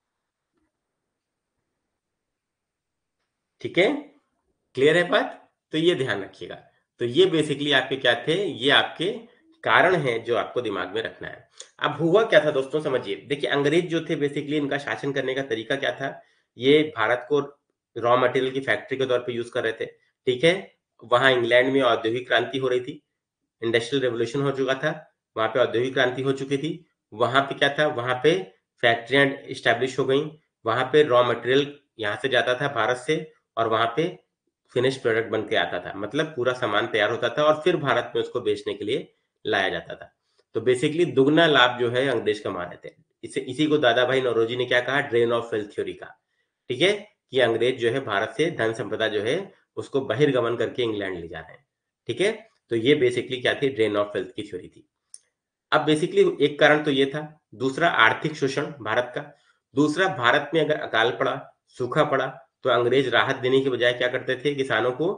ठीक है, क्लियर है बात? तो ये ध्यान रखिएगा। तो ये बेसिकली आपके क्या थे? ये आपके कारण हैं जो आपको दिमाग में रखना है। अब हुआ क्या था दोस्तों, समझिए। देखिए अंग्रेज जो थे बेसिकली इनका शासन करने का तरीका क्या था? ये भारत को रॉ मटेरियल की फैक्ट्री के तौर पे यूज कर रहे थे। ठीक है, वहां इंग्लैंड में औद्योगिक क्रांति हो रही थी, इंडस्ट्रियल रेवोल्यूशन हो चुका था, वहां पे औद्योगिक क्रांति हो चुकी थी। वहां पे क्या था? वहां पे फैक्ट्रियां स्टैब्लिश हो गई, वहां पे रॉ मटेरियल यहाँ से जाता था भारत से, और वहां पे फिनिश प्रोडक्ट बन के आता था, मतलब पूरा सामान तैयार होता था और फिर भारत में उसको बेचने के लिए लाया जाता था। तो बेसिकली दुगना लाभ जो है अंग्रेज कमा रहे थे। इसे इसी को दादा भाई नौरोजी ने क्या कहा? ड्रेन ऑफ वेल्थ थ्योरी का। ठीक है, कि अंग्रेज जो है भारत से धन संपदा जो है उसको बहिर्गमन करके इंग्लैंड ले जा रहे हैं। ठीक है, तो ये बेसिकली क्या थी? ड्रेन ऑफ वेल्थ की थ्योरी थी। अब बेसिकली एक कारण तो ये था। दूसरा आर्थिक शोषण भारत का। दूसरा, भारत में अगर अकाल पड़ा, सूखा पड़ा, तो अंग्रेज राहत देने के बजाय क्या करते थे? किसानों को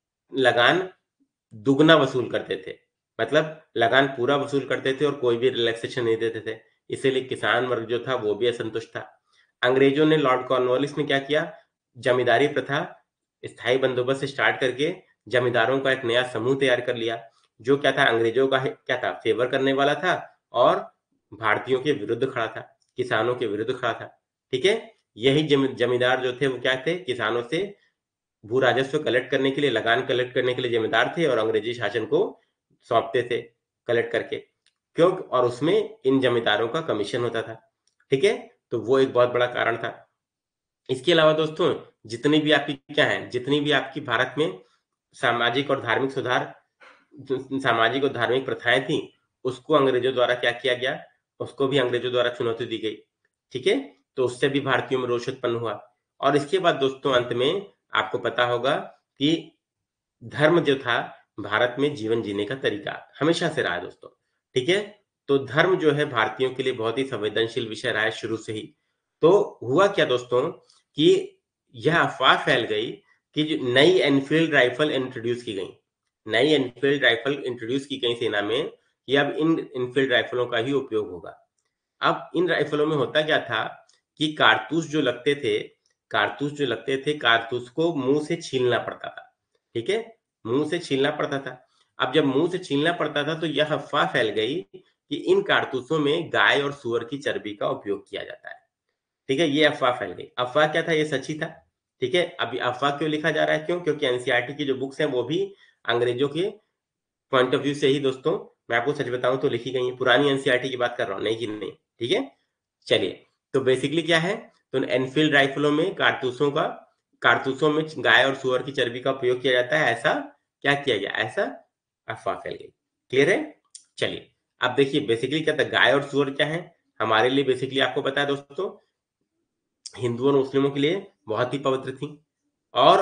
लगान दुगना वसूल करते थे। मतलब लगान पूरा वसूल करते थे और कोई भी रिलैक्सेशन नहीं देते थे। इसीलिए किसान वर्ग जो था वो भी असंतुष्ट था। अंग्रेजों ने, लॉर्ड कॉर्नवालिस ने क्या किया? जमींदारी प्रथा स्थायी बंदोबस्त स्टार्ट करके जमींदारों का एक नया समूह तैयार कर लिया, जो क्या था? अंग्रेजों का क्या था? फेवर करने वाला था और भारतीयों के विरुद्ध खड़ा था, किसानों के विरुद्ध खड़ा था। ठीक है, यही जमींदार जो थे वो क्या थे? किसानों से भू राजस्व कलेक्ट करने के लिए, लगान कलेक्ट करने के लिए जिम्मेदार थे और अंग्रेजी शासन को सौंपते थे कलेक्ट करके। क्यों? और उसमें इन जमींदारों का कमीशन होता था। ठीक है, तो वो एक बहुत बड़ा कारण था। इसके अलावा दोस्तों जितनी भी आपकी क्या है, जितनी भी आपकी भारत में सामाजिक और धार्मिक सुधार, सामाजिक और धार्मिक प्रथाएं थी, उसको अंग्रेजों द्वारा क्या किया गया? उसको भी अंग्रेजों द्वारा चुनौती दी गई। ठीक है, तो उससे भी भारतीयों में रोष उत्पन्न हुआ। और इसके बाद दोस्तों अंत में आपको पता होगा कि धर्म जो था भारत में जीवन जीने का तरीका हमेशा से रहा है दोस्तों। ठीक है, तो धर्म जो है भारतीयों के लिए बहुत ही संवेदनशील विषय रहा है शुरू से ही। तो हुआ क्या दोस्तों कि यह अफवाह फैल गई कि जो नई एनफील्ड राइफल इंट्रोड्यूस की गई, नई एनफील्ड राइफल इंट्रोड्यूस की गई सेना में, कि अब इन इनफील्ड राइफलों का ही उपयोग होगा। अब इन राइफलों में होता क्या था कि कारतूस जो लगते थे, कारतूस जो लगते थे, कारतूस को मुंह से छीलना पड़ता था। ठीक है, मुंह से छीलना पड़ता था। अब जब मुंह से छीलना पड़ता था तो यह अफवाह फैल गई कि इन कारतूसों में गाय और सुअर की चर्बी का उपयोग किया जाता है। ठीक है, ये अफवाह फैल गई। अफवाह क्या था? ये सच ही था। ठीक है, अभी अफवाह क्यों लिखा जा रहा है? क्यों? क्योंकि एनसीईआरटी की जो बुक्स हैं वो भी अंग्रेजों के पॉइंट ऑफ व्यू से ही दोस्तों, मैं आपको सच बताऊं तो लिखी गई है। पुरानी एनसीईआरटी की बात कर रहा हूं, नहीं की नहीं। ठीक है, चलिए तो बेसिकली क्या है? तो एनफील्ड राइफलों में कारतूसों का कारतूसों में गाय और सुअर की चर्बी का उपयोग किया जाता है, ऐसा क्या किया गया? ऐसा अफवाह फैल गई। क्लियर है? चलिए अब देखिए बेसिकली क्या था? गाय और सुअर क्या है हमारे लिए? बेसिकली आपको पता है दोस्तों, हिंदुओं और मुस्लिमों के लिए बहुत ही पवित्र थी। और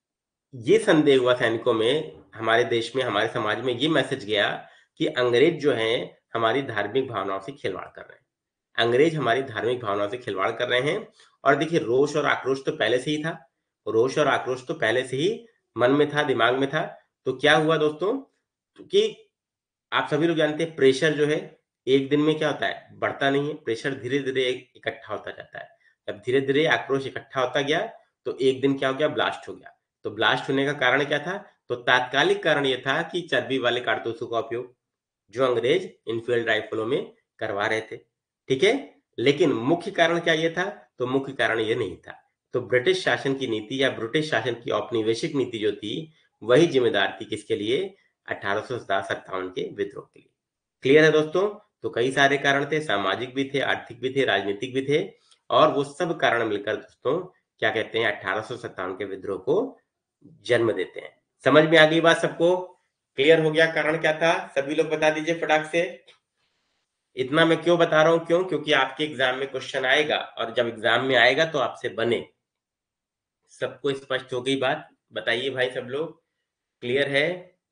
ये संदेह हुआ सैनिकों में, हमारे देश में, हमारे समाज में ये मैसेज गया कि अंग्रेज जो हैं हमारी धार्मिक भावनाओं से खिलवाड़ कर रहे हैं। अंग्रेज हमारी धार्मिक भावनाओं से खिलवाड़ कर रहे हैं। और देखिए रोष और आक्रोश तो पहले से ही था, रोष और आक्रोश तो पहले से ही मन में था, दिमाग में था। तो क्या हुआ दोस्तों कि आप सभी लोग जानते हैं प्रेशर जो है एक दिन में क्या होता है? बढ़ता नहीं है। प्रेशर धीरे धीरे इकट्ठा होता जाता है। जब धीरे धीरे आक्रोश इकट्ठा होता गया तो एक दिन क्या हो गया? ब्लास्ट हो गया। तो ब्लास्ट होने का कारण क्या था? तो तात्कालिक कारण ये था कि चर्बी वाले कारतूसों का उपयोग जो अंग्रेज इनफील्ड राइफलों में करवा रहे थे। ठीक है, लेकिन मुख्य कारण क्या ये था? तो मुख्य कारण ये नहीं था। तो ब्रिटिश शासन की नीति या ब्रिटिश शासन की औपनिवेशिक नीति जो थी वही जिम्मेदार थी किसके लिए, अठारह सौ सत्तावन के विद्रोह के लिए। क्लियर है दोस्तों? तो कई सारे कारण थे, सामाजिक भी थे, आर्थिक भी थे, राजनीतिक भी थे, और वो सब कारण मिलकर दोस्तों क्या कहते हैं, अठारह सौ सत्तावन के विद्रोह को जन्म देते हैं। समझ में आ गई बात सबको? क्लियर हो गया कारण क्या था? सभी लोग बता दीजिए फटाक से। इतना मैं क्यों बता रहा हूं, क्यों? क्योंकि आपके एग्जाम में क्वेश्चन आएगा, और जब एग्जाम में आएगा तो आपसे बने। सबको स्पष्ट हो गई बात? बताइए भाई सब लोग, क्लियर है?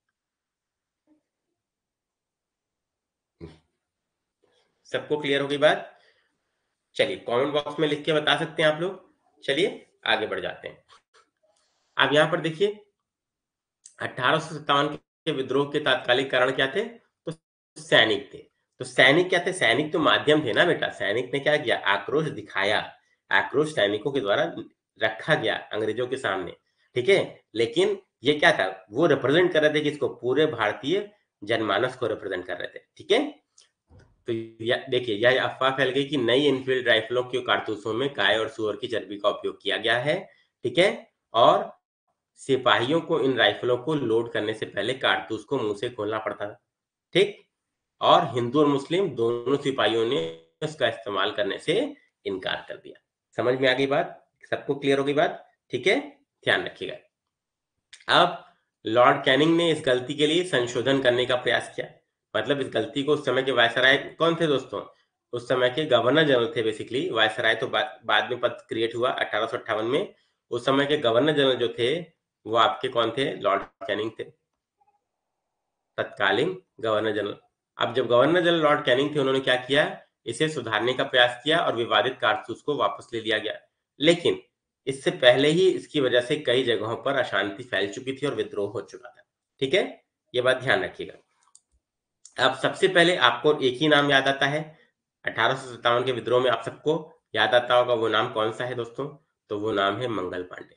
सबको क्लियर हो गई बात? चलिए कमेंट बॉक्स में लिख के बता सकते हैं आप लोग। चलिए आगे बढ़ जाते हैं। अब यहां पर देखिए अठारह सौ सत्तावन के विद्रोह के तात्कालिक कारण क्या थे? तो सैनिक थे। तो सैनिक क्या थे? सैनिक तो माध्यम थे ना बेटा। सैनिक ने क्या किया? आक्रोश दिखाया। आक्रोश सैनिकों के द्वारा रखा गया अंग्रेजों के सामने, ठीक है। लेकिन ये क्या था? वो रिप्रेजेंट कर रहे थे किसको? पूरे भारतीय जनमानस को रिप्रेजेंट कर रहे थे, ठीक है। तो देखिए यह अफवाह फैल गई कि नई इनफील्ड राइफलों के कारतूसों में गाय और सुअर की चर्बी का उपयोग किया गया है, ठीक है। और सिपाहियों को इन राइफलों को लोड करने से पहले कारतूस को मुंह से खोलना पड़ता था, ठीक। और हिंदू और मुस्लिम दोनों सिपाहियों ने उसका इस्तेमाल करने से इनकार कर दिया। समझ में आ गई बात? सबको क्लियर हो गई बात? ठीक है, ध्यान रखिएगा। अब लॉर्ड कैनिंग ने इस गलती के लिए संशोधन करने का प्रयास किया। मतलब इस गलती को उस समय के वायसराय कौन थे दोस्तों? उस समय के गवर्नर जनरल थे बेसिकली। वायसराय तो बाद बाद में पद क्रिएट हुआ अठारह सौ अट्ठावन में। उस समय के गवर्नर जनरल जो थे वो आपके कौन थे? लॉर्ड कैनिंग थे, तत्कालीन गवर्नर जनरल। अब जब गवर्नर जनरल लॉर्ड कैनिंग थे, उन्होंने क्या किया? इसे सुधारने का प्रयास किया और विवादित कारतूस को वापस ले लिया गया। लेकिन इससे पहले ही इसकी वजह से कई जगहों पर अशांति फैल चुकी थी और विद्रोह हो चुका था, ठीक है। ये बात ध्यान रखिएगा। अब सबसे पहले आपको एक ही नाम याद आता है अठारह सौ सत्तावन के विद्रोह में, आप सबको याद आता होगा। वो नाम कौन सा है दोस्तों? तो वो नाम है मंगल पांडे।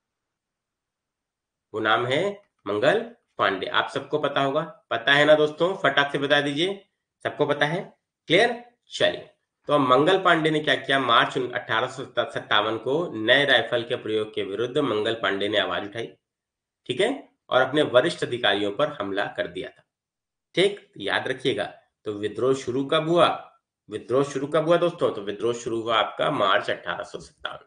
वो नाम है मंगल पांडे। आप सबको पता होगा, पता है ना दोस्तों? फटाक से बता दीजिए, सबको पता है? क्लियर? चलिए, तो अब मंगल पांडे ने क्या किया? मार्च अठारह सौ सत्तावन को नए राइफल के प्रयोग के विरुद्ध मंगल पांडे ने आवाज उठाई, ठीक है, और अपने वरिष्ठ अधिकारियों पर हमला कर दिया था, ठीक। याद रखिएगा। तो विद्रोह शुरू कब हुआ? विद्रोह शुरू कब हुआ दोस्तों? तो विद्रोह शुरू हुआ आपका मार्च अठारह सौ सत्तावन,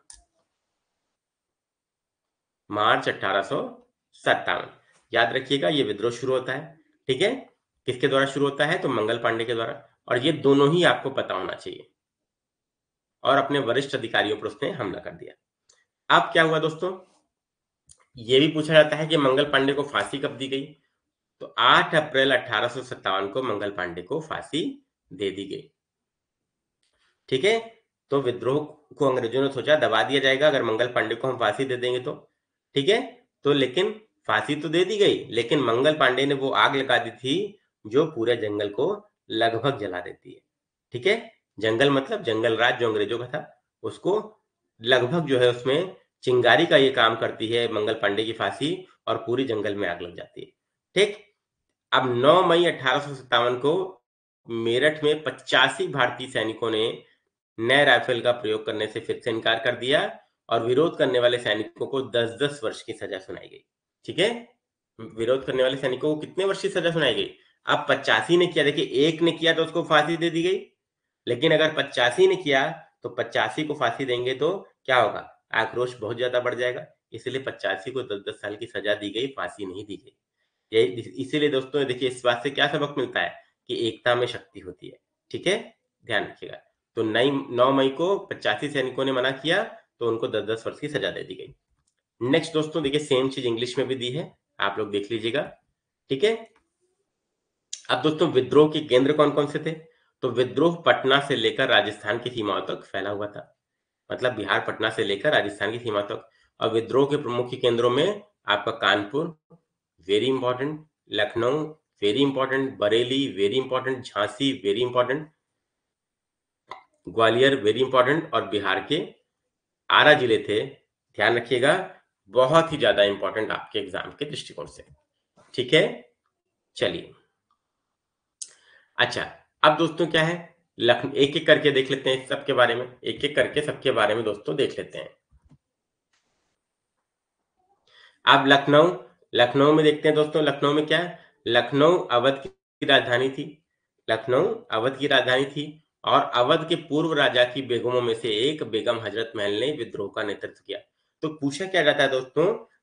मार्च अठारह सौ सत्तावन। याद रखिएगा ये विद्रोह शुरू होता है, ठीक है। किसके द्वारा शुरू होता है? तो मंगल पांडे के द्वारा। और ये दोनों ही आपको पता होना चाहिए। और अपने वरिष्ठ अधिकारियों पर उसने हमला कर दिया। अब क्या हुआ दोस्तों? ये भी पूछा जाता है कि मंगल पांडे को फांसी कब दी गई? तो आठ अप्रैल अठारह सौ सत्तावन को मंगल पांडे को फांसी दे दी गई, ठीक है। तो विद्रोह को अंग्रेजों ने सोचा दबा दिया जाएगा अगर मंगल पांडे को हम फांसी दे देंगे तो, ठीक है। तो लेकिन फांसी तो दे दी गई, लेकिन मंगल पांडे ने वो आग लगा दी थी जो पूरे जंगल को लगभग जला देती है, ठीक है। जंगल मतलब जंगल राज जो अंग्रेजों का था, उसको लगभग जो है उसमें चिंगारी का ये काम करती है मंगल पांडे की फांसी, और पूरी जंगल में आग लग जाती है, ठीक। अब नौ मई अठारह सौ सत्तावन को मेरठ में पचासी भारतीय सैनिकों ने नए राइफल का प्रयोग करने से फिर से इनकार कर दिया, और विरोध करने वाले सैनिकों को दस दस वर्ष की सजा सुनाई गई, ठीक है। विरोध करने वाले सैनिकों को कितने वर्ष की सजा सुनाई गई? अब पचासी ने किया, देखिए एक ने किया तो उसको फांसी दे दी गई, लेकिन अगर पचासी ने किया तो पचासी को फांसी देंगे तो क्या होगा? आक्रोश बहुत ज्यादा बढ़ जाएगा। इसलिए पचासी को दस दस साल की सजा दी गई, फांसी नहीं दी गई। ये इसीलिए दोस्तों देखिए इस बात से क्या सबक मिलता है कि एकता में शक्ति होती है, ठीक है, ध्यान रखिएगा। तो नई नौ मई को पचासी सैनिकों ने मना किया तो उनको दस दस वर्ष की सजा दे दी गई। नेक्स्ट दोस्तों देखिए सेम चीज इंग्लिश में भी दी है, आप लोग देख लीजिएगा, ठीक है। अब दोस्तों विद्रोह के केंद्र कौन कौन से थे? तो विद्रोह पटना से लेकर राजस्थान की सीमाओं तक फैला हुआ था। मतलब बिहार पटना से लेकर राजस्थान की सीमा तक। और विद्रोह के प्रमुख केंद्रों में आपका Kanpur very important, Lucknow very important, Bareilly very important, Jhansi very important, Gwalior very important, और बिहार के आरा जिले थे। ध्यान रखिएगा, बहुत ही ज्यादा इंपॉर्टेंट आपके एग्जाम के दृष्टिकोण से, ठीक है। चलिए अच्छा, अब दोस्तों क्या है, लखनऊ एक एक करके देख लेते हैं सबके बारे में, एक एक करके सबके बारे में दोस्तों देख लेते हैं। अब लखनऊ, लखनऊ में देखते हैं दोस्तों, लखनऊ में क्या है, लखनऊ अवध की राजधानी थी, लखनऊ अवध की राजधानी थी और अवध के पूर्व राजा की बेगमों में से एक बेगम हजरत महल ने विद्रोह का नेतृत्व किया। तो पूछा क्या जाता है दोस्तों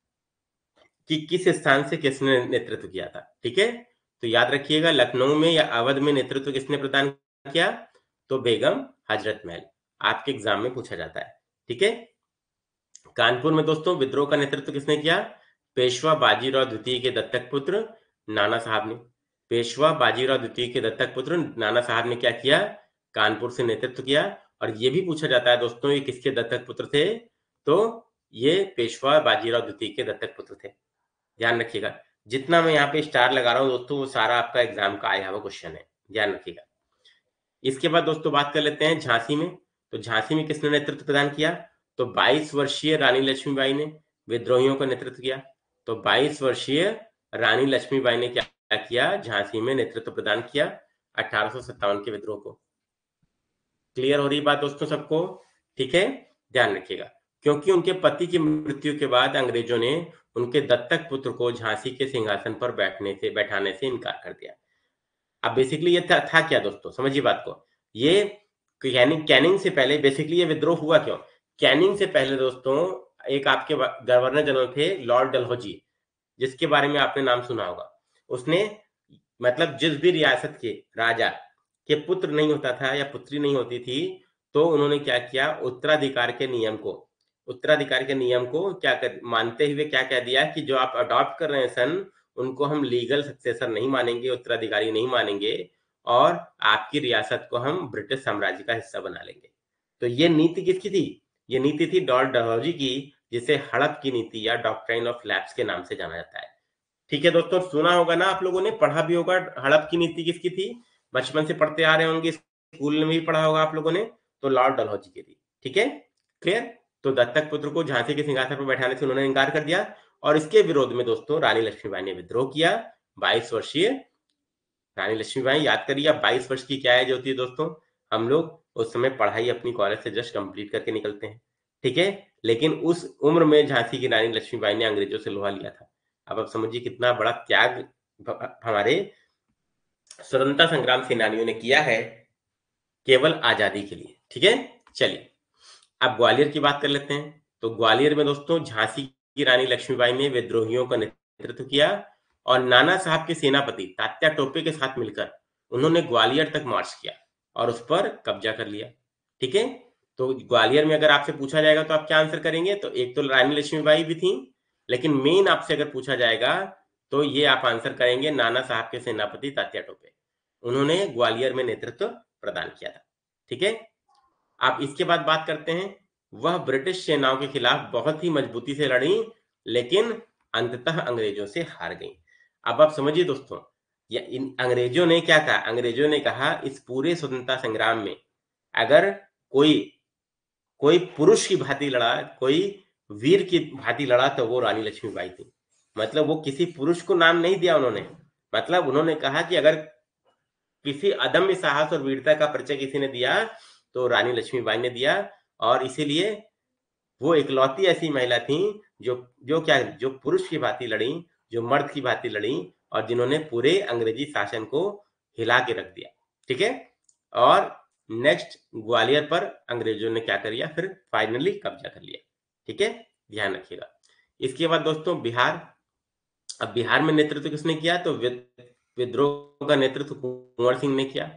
कि किस स्थान से किसने नेतृत्व किया था, ठीक है। तो याद रखिएगा, लखनऊ में या अवध में नेतृत्व किसने प्रदान किया, तो बेगम हजरत महल, आपके एग्जाम में पूछा जाता है, ठीक है। कानपुर में दोस्तों विद्रोह का नेतृत्व किसने किया, पेशवा बाजीराव द्वितीय के दत्तक पुत्र नाना साहब ने। पेशवा बाजीराव द्वितीय के दत्तक पुत्र नाना साहब ने क्या किया, कानपुर से नेतृत्व किया। और ये भी पूछा जाता है दोस्तों ये किसके दत्तक पुत्र थे, तो ये पेशवा बाजीराव द्वितीय के दत्तक पुत्र थे। ध्यान रखिएगा, जितना मैं यहाँ पे स्टार लगा रहा हूँ दोस्तों वो सारा आपका एग्जाम का आया हुआ क्वेश्चन है, ध्यान रखिएगा। इसके बाद दोस्तों बात कर लेते हैं झांसी में। तो झांसी में किसने नेतृत्व प्रदान किया, तो बाईस वर्षीय रानी लक्ष्मीबाई ने विद्रोहियों का नेतृत्व किया। तो बाईस वर्षीय रानी लक्ष्मीबाई ने क्या किया, झांसी में नेतृत्व प्रदान किया अठारह सौ सत्तावन के विद्रोह को। क्लियर हो रही बात दोस्तों सबको, ठीक है। ध्यान रखिएगा, क्योंकि उनके पति की मृत्यु के बाद अंग्रेजों ने उनके दत्तक पुत्र को झांसी के सिंहासन पर बैठने से बैठाने से इनकार कर दिया। अब बेसिकली ये था, था क्या दोस्तों, समझिए बात को। ये कैनिंग कैनिंग से पहले बेसिकली ये विद्रोह हुआ क्यों, कैनिंग से पहले दोस्तों एक आपके गवर्नर जनरल थे लॉर्ड डलहौजी, जिसके बारे में आपने नाम सुना होगा। उसने मतलब जिस भी रियासत के राजा के पुत्र नहीं होता था या पुत्री नहीं होती थी, तो उन्होंने क्या किया, उत्तराधिकार के नियम को उत्तराधिकार के नियम को क्या कर मानते हुए क्या कह दिया कि जो आप अडॉप्ट कर रहे हैं सन, उनको हम लीगल सक्सेसर नहीं मानेंगे, उत्तराधिकारी नहीं मानेंगे, और आपकी रियासत को हम ब्रिटिश साम्राज्य का हिस्सा बना लेंगे। तो ये नीति किसकी थी, ये नीति थी लॉर्ड डलहौजी की, जिसे हड़प की नीति या डॉक्ट्राइन ऑफ लैप्स के नाम से जाना जाता है। ठीक है दोस्तों, सुना होगा ना आप लोगों ने, पढ़ा भी होगा, हड़प की नीति किसकी थी, बचपन से पढ़ते आ रहे होंगे, स्कूल में भी पढ़ा होगा आप लोगों ने, तो लॉर्ड डलहौजी की थी, ठीक है, क्लियर। तो दत्तक पुत्र को झांसी के सिंहासन पर बैठाने से उन्होंने इनकार कर दिया और इसके विरोध में दोस्तों रानी लक्ष्मीबाई ने विद्रोह किया। बाईस वर्षीय रानी लक्ष्मीबाई, याद करिए बाईस वर्ष की क्या एज होती है दोस्तों, हम लोग उस समय पढ़ाई अपनी कॉलेज से जस्ट कंप्लीट करके निकलते हैं, ठीक है। लेकिन उस उम्र में झांसी की रानी लक्ष्मीबाई ने अंग्रेजों से लोहा लिया था। अब आप समझिए कितना बड़ा त्याग हमारे स्वतंत्रता संग्राम सेनानियों ने किया है केवल आजादी के लिए, ठीक है। चलिए अब ग्वालियर की बात कर लेते हैं। तो ग्वालियर में दोस्तों झांसी की रानी लक्ष्मीबाई ने विद्रोहियों का नेतृत्व किया और नाना साहब के सेनापति तात्या टोपे के साथ मिलकर उन्होंने ग्वालियर तक मार्च किया और उस पर कब्जा कर लिया, ठीक है। तो ग्वालियर में अगर आपसे पूछा जाएगा तो आप क्या आंसर करेंगे, तो एक तो रानी लक्ष्मीबाई भी थी, लेकिन मेन आपसे अगर पूछा जाएगा तो ये आप आंसर करेंगे नाना साहब के सेनापति तात्या टोपे, उन्होंने ग्वालियर में नेतृत्व प्रदान किया था, ठीक है। आप इसके बाद बात करते हैं, वह ब्रिटिश सेनाओं के खिलाफ बहुत ही मजबूती से लड़ी लेकिन अंततः अंग्रेजों से हार गई। अब आप समझिए दोस्तों, या इन अंग्रेजों ने क्या कहा, अंग्रेजों ने कहा इस पूरे स्वतंत्रता संग्राम में अगर कोई कोई पुरुष की भांति लड़ा, कोई वीर की भांति लड़ा तो वो रानी लक्ष्मीबाई थी। मतलब वो किसी पुरुष को नाम नहीं दिया उन्होंने, मतलब उन्होंने कहा कि अगर किसी अदम्य साहस और वीरता का परिचय किसी ने दिया तो रानी लक्ष्मीबाई ने दिया, और इसीलिए वो इकलौती ऐसी महिला थी जो जो क्या जो पुरुष की भांति लड़ी, जो मर्द की भांति लड़ी और जिन्होंने पूरे अंग्रेजी शासन को हिला के रख दिया, ठीक है। और नेक्स्ट ग्वालियर पर अंग्रेजों ने क्या कर लिया, फिर फाइनली कब्जा कर लिया, ठीक है, ध्यान रखिएगा। इसके बाद दोस्तों बिहार, अब बिहार में नेतृत्व किसने किया, तो विद्रोह का नेतृत्व कुंवर सिंह ने किया।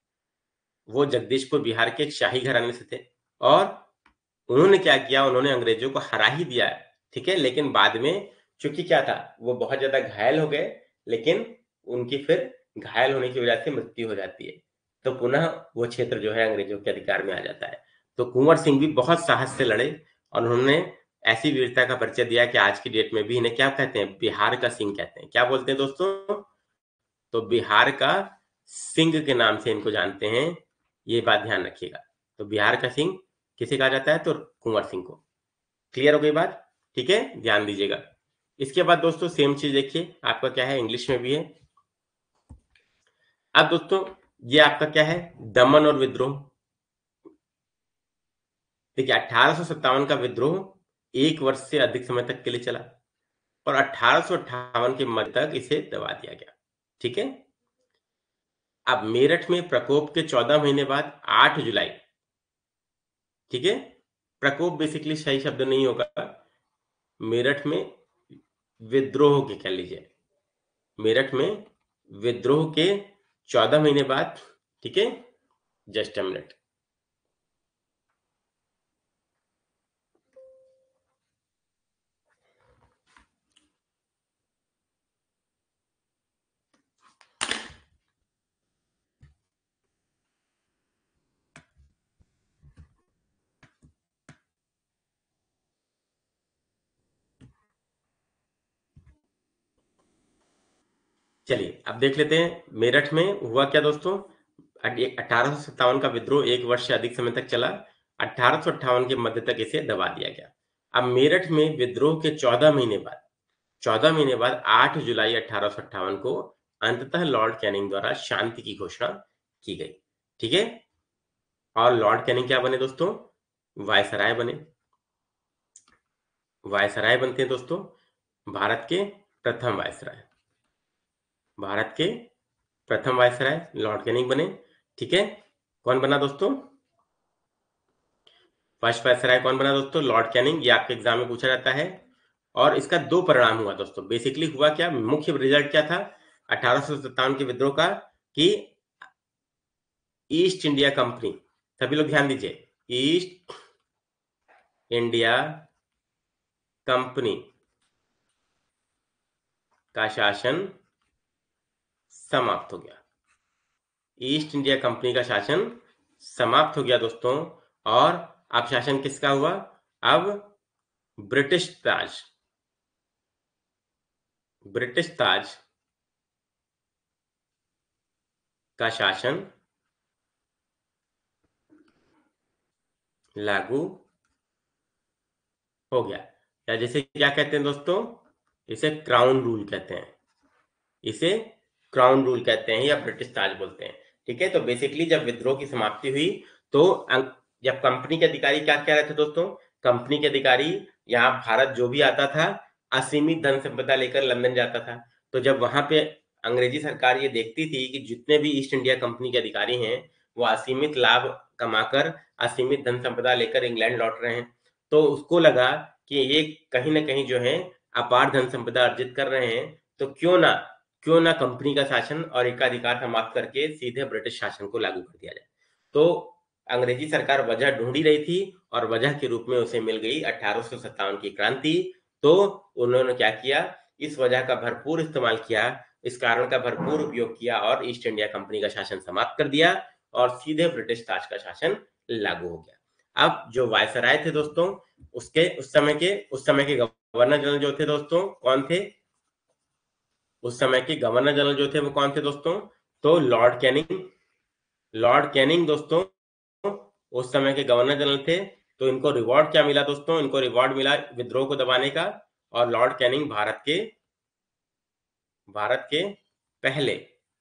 वो जगदीशपुर बिहार के एक शाही घराने से थे और उन्होंने क्या किया, उन्होंने अंग्रेजों को हरा ही दिया, ठीक है। लेकिन बाद में चूंकि क्या था, वो बहुत ज्यादा घायल हो गए, लेकिन उनकी फिर घायल होने की वजह से मृत्यु हो जाती है, तो पुनः वो क्षेत्र जो है अंग्रेजों के अधिकार में आ जाता है। तो कुंवर सिंह भी बहुत साहस से लड़े और उन्होंने ऐसी वीरता का परिचय दिया कि आज की डेट में भी इन्हें क्या कहते हैं, बिहार का सिंह कहते हैं। क्या बोलते हैं दोस्तों, तो बिहार का सिंह के नाम से इनको जानते हैं, ये बात ध्यान रखिएगा। तो बिहार का सिंह किसे कहा जाता है, तो कुंवर सिंह को। क्लियर हो गई बात, ठीक है, ध्यान दीजिएगा। इसके बाद दोस्तों सेम चीज देखिए, आपका क्या है, इंग्लिश में भी है। अब दोस्तों ये आपका क्या है, दमन और विद्रोह। देखिए अठारह सौ सत्तावन का विद्रोह एक वर्ष से अधिक समय तक के लिए चला। और अठारह सौ अट्ठावन के मध्य तक इसे दबा दिया गया। ठीक है। अब मेरठ में प्रकोप के चौदह महीने बाद आठ जुलाई, ठीक है, प्रकोप बेसिकली सही शब्द नहीं होगा, मेरठ में विद्रोह के कह लीजिए, मेरठ में विद्रोह के चौदह महीने बाद, ठीक है, जस्ट अ मिनट, चलिए अब देख लेते हैं मेरठ में हुआ क्या दोस्तों। अठारह सौ सत्तावन का विद्रोह एक वर्ष से अधिक समय तक चला, अठारह सौ अट्ठावन के मध्य तक इसे दबा दिया गया। अब मेरठ में विद्रोह के चौदह महीने बाद, चौदह महीने बाद आठ जुलाई अठारह सौ अट्ठावन को अंततः लॉर्ड कैनिंग द्वारा शांति की घोषणा की गई। ठीक है। और लॉर्ड कैनिंग क्या बने दोस्तों, वायसराय बने। वायसराय बनते हैं दोस्तों, भारत के प्रथम वायसराय, भारत के प्रथम वायसराय लॉर्ड कैनिंग बने। ठीक है। कौन बना दोस्तों, फर्स्ट वायसराय कौन बना दोस्तों, लॉर्ड कैनिंग। ये आपके एग्जाम में पूछा जाता है। और इसका दो परिणाम हुआ दोस्तों। बेसिकली हुआ क्या, मुख्य रिजल्ट क्या था अठारह सौ सत्तावन के विद्रोह का, कि ईस्ट इंडिया कंपनी, सभी लोग ध्यान दीजिए, ईस्ट इंडिया कंपनी का शासन समाप्त हो गया। ईस्ट इंडिया कंपनी का शासन समाप्त हो गया दोस्तों। और अब शासन किसका हुआ, अब ब्रिटिश ताज, ब्रिटिश ताज का शासन लागू हो गया। या जैसे क्या कहते हैं दोस्तों, इसे क्राउन रूल कहते हैं, इसे क्राउन रूल कहते हैं या ब्रिटिश ताज बोलते हैं। ठीक है। तो बेसिकली जब विद्रोह की समाप्ति हुई तो जब कंपनी के अधिकारी क्या कह रहे थे दोस्तों, कंपनी के अधिकारी यहाँ भारत जो भी आता था असीमित धन संपदा लेकर लंदन जाता था। तो जब वहां पे अंग्रेजी सरकार ये देखती थी कि जितने भी ईस्ट इंडिया कंपनी के अधिकारी हैं वो असीमित लाभ कमाकर असीमित धन संपदा लेकर इंग्लैंड लौट रहे हैं, तो उसको लगा कि ये कहीं ना कहीं जो है अपार धन संपदा अर्जित कर रहे हैं, तो क्यों ना क्यों ना कंपनी का शासन और एकाधिकार समाप्त करके सीधे ब्रिटिश शासन को लागू कर दिया जाए। तो अंग्रेजी सरकार वजह ढूंढी रही थी और वजह के रूप में उसे मिल गई अठारह सौ सत्तावन की क्रांति। तो उन्होंने क्या किया, इस वजह का भरपूर इस्तेमाल किया, इस कारण का भरपूर उपयोग किया और ईस्ट इंडिया कंपनी का शासन समाप्त कर दिया और सीधे ब्रिटिश ताज का शासन लागू हो गया। अब जो वायसराय थे दोस्तों, उसके उस समय के उस समय के गवर्नर जनरल जो थे दोस्तों, कौन थे, उस समय के गवर्नर जनरल जो थे वो कौन थे दोस्तों, तो लॉर्ड कैनिंग। लॉर्ड कैनिंग दोस्तों उस समय के गवर्नर जनरल थे। तो इनको रिवॉर्ड क्या मिला दोस्तों, इनको रिवॉर्ड मिला विद्रोह को दबाने का। और लॉर्ड कैनिंग भारत के भारत के पहले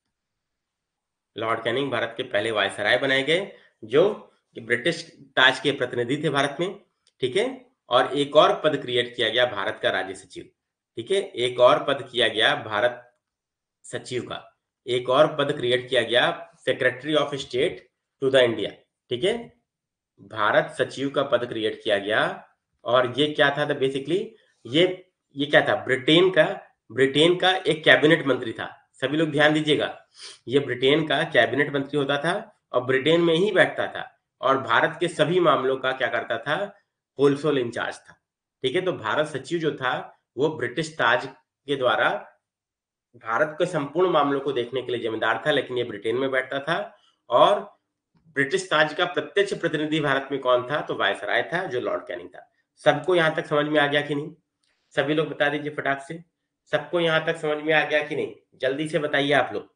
लॉर्ड कैनिंग भारत के पहले वायसराय बनाए गए, जो ब्रिटिश ताज के प्रतिनिधि थे भारत में। ठीक है। और एक और पद क्रिएट किया गया, भारत का राज्य सचिव। ठीक है। एक और पद किया गया भारत सचिव का, एक और पद क्रिएट किया गया, secretary of state to the India. ठीक है। भारत सचिव का पद क्रिएट किया गया। और ये क्या था, बेसिकली ये ये क्या था, ब्रिटेन का ब्रिटेन का एक कैबिनेट मंत्री था। सभी लोग ध्यान दीजिएगा, ये ब्रिटेन का कैबिनेट मंत्री होता था और ब्रिटेन में ही बैठता था और भारत के सभी मामलों का क्या करता था, होलसोल इंचार्ज था। ठीक है। तो भारत सचिव जो था वो ब्रिटिश ताज के द्वारा भारत के संपूर्ण मामलों को देखने के लिए जिम्मेदार था, लेकिन ये ब्रिटेन में बैठता था। और ब्रिटिश ताज का प्रत्यक्ष प्रतिनिधि भारत में कौन था, तो वायसराय था, जो लॉर्ड कैनिंग था। सबको यहां तक समझ में आ गया कि नहीं, सभी लोग बता दीजिए फटाक से, सबको यहां तक समझ में आ गया कि नहीं, जल्दी से बताइए आप लोग,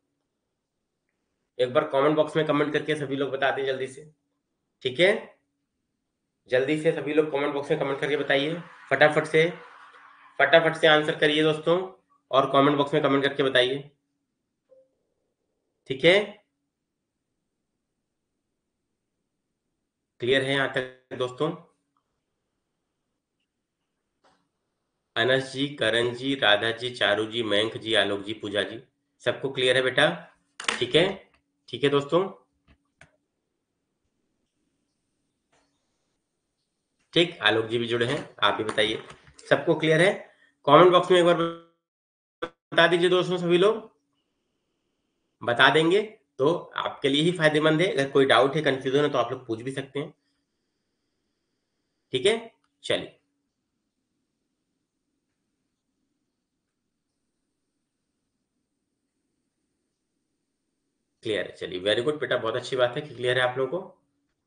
एक बार कमेंट बॉक्स में कमेंट करके सभी लोग बता दें जल्दी से। ठीक है। जल्दी से सभी लोग कमेंट बॉक्स में कमेंट करके बताइए, फटाफट से फटाफट से आंसर करिए दोस्तों और कमेंट बॉक्स में कमेंट करके बताइए। ठीक है। क्लियर है यहां तक दोस्तों। अनस जी, करण जी, राधा जी, चारू जी, मयंक जी, आलोक जी, पूजा जी, सबको क्लियर है बेटा? ठीक है, ठीक है दोस्तों, ठीक। आलोक जी भी जुड़े हैं, आप भी बताइए, सबको क्लियर है? कमेंट बॉक्स में एक बार बता दीजिए दोस्तों, सभी लोग बता देंगे तो आपके लिए ही फायदेमंद है। अगर कोई डाउट है, कंफ्यूजन है तो आप लोग पूछ भी सकते हैं। ठीक है, चलिए, क्लियर है। चलिए, वेरी गुड बेटा, बहुत अच्छी बात है कि क्लियर है आप लोगों को।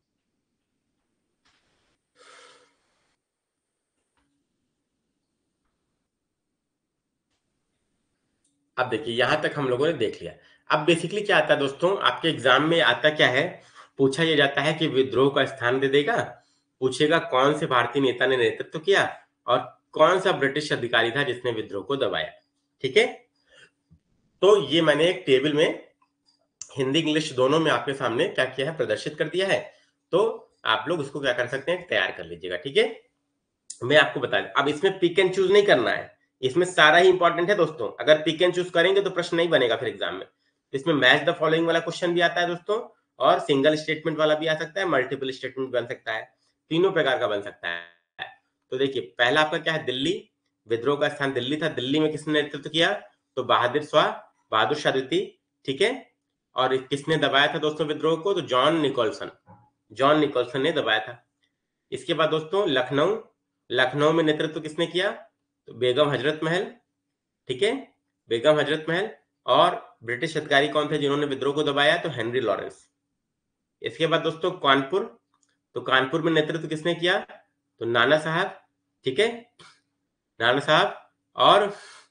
अब देखिए, यहां तक हम लोगों ने देख लिया। अब बेसिकली क्या आता है दोस्तों, आपके एग्जाम में आता क्या है, पूछा यह जाता है कि विद्रोह का स्थान दे देगा, पूछेगा कौन से भारतीय नेता ने नेतृत्व किया और कौन सा ब्रिटिश अधिकारी था जिसने विद्रोह को दबाया। ठीक है, तो ये मैंने एक टेबल में हिंदी इंग्लिश दोनों में आपके सामने क्या किया है, प्रदर्शित कर दिया है। तो आप लोग उसको क्या कर सकते हैं, तैयार कर लीजिएगा। ठीक है, मैं आपको बता दूं, अब इसमें पिक एंड चूज नहीं करना है, इसमें सारा ही इंपॉर्टेंट है दोस्तों। अगर पिक एंड चूज करेंगे तो प्रश्न नहीं बनेगा फिर एग्जाम में। इसमें मैच द फॉलोइंग वाला क्वेश्चन भी आता है दोस्तों, और सिंगल स्टेटमेंट वाला भी आ सकता है, मल्टीपल स्टेटमेंट बन सकता है, तीनों प्रकार का बन सकता है। तो देखिए, पहला आपका क्या है, दिल्ली, विद्रोह का स्थान दिल्ली था, दिल्ली में किसने नेतृत्व किया, तो बहादुर शाह, बहादुर शाह द्वितीय। ठीक है, और किसने दबाया था दोस्तों विद्रोह को, तो जॉन निकोलसन, जॉन निकोलसन ने दबाया था। इसके बाद दोस्तों लखनऊ, लखनऊ में नेतृत्व किसने किया, तो बेगम हजरत महल। ठीक है, बेगम हजरत महल। और ब्रिटिश अधिकारी कौन थे जिन्होंने विद्रोह को दबाया, तो हेनरी लॉरेंस। इसके बाद दोस्तों कानपुर, तो कानपुर में नेतृत्व किसने किया, तो नाना साहब। ठीक है, नाना साहब। और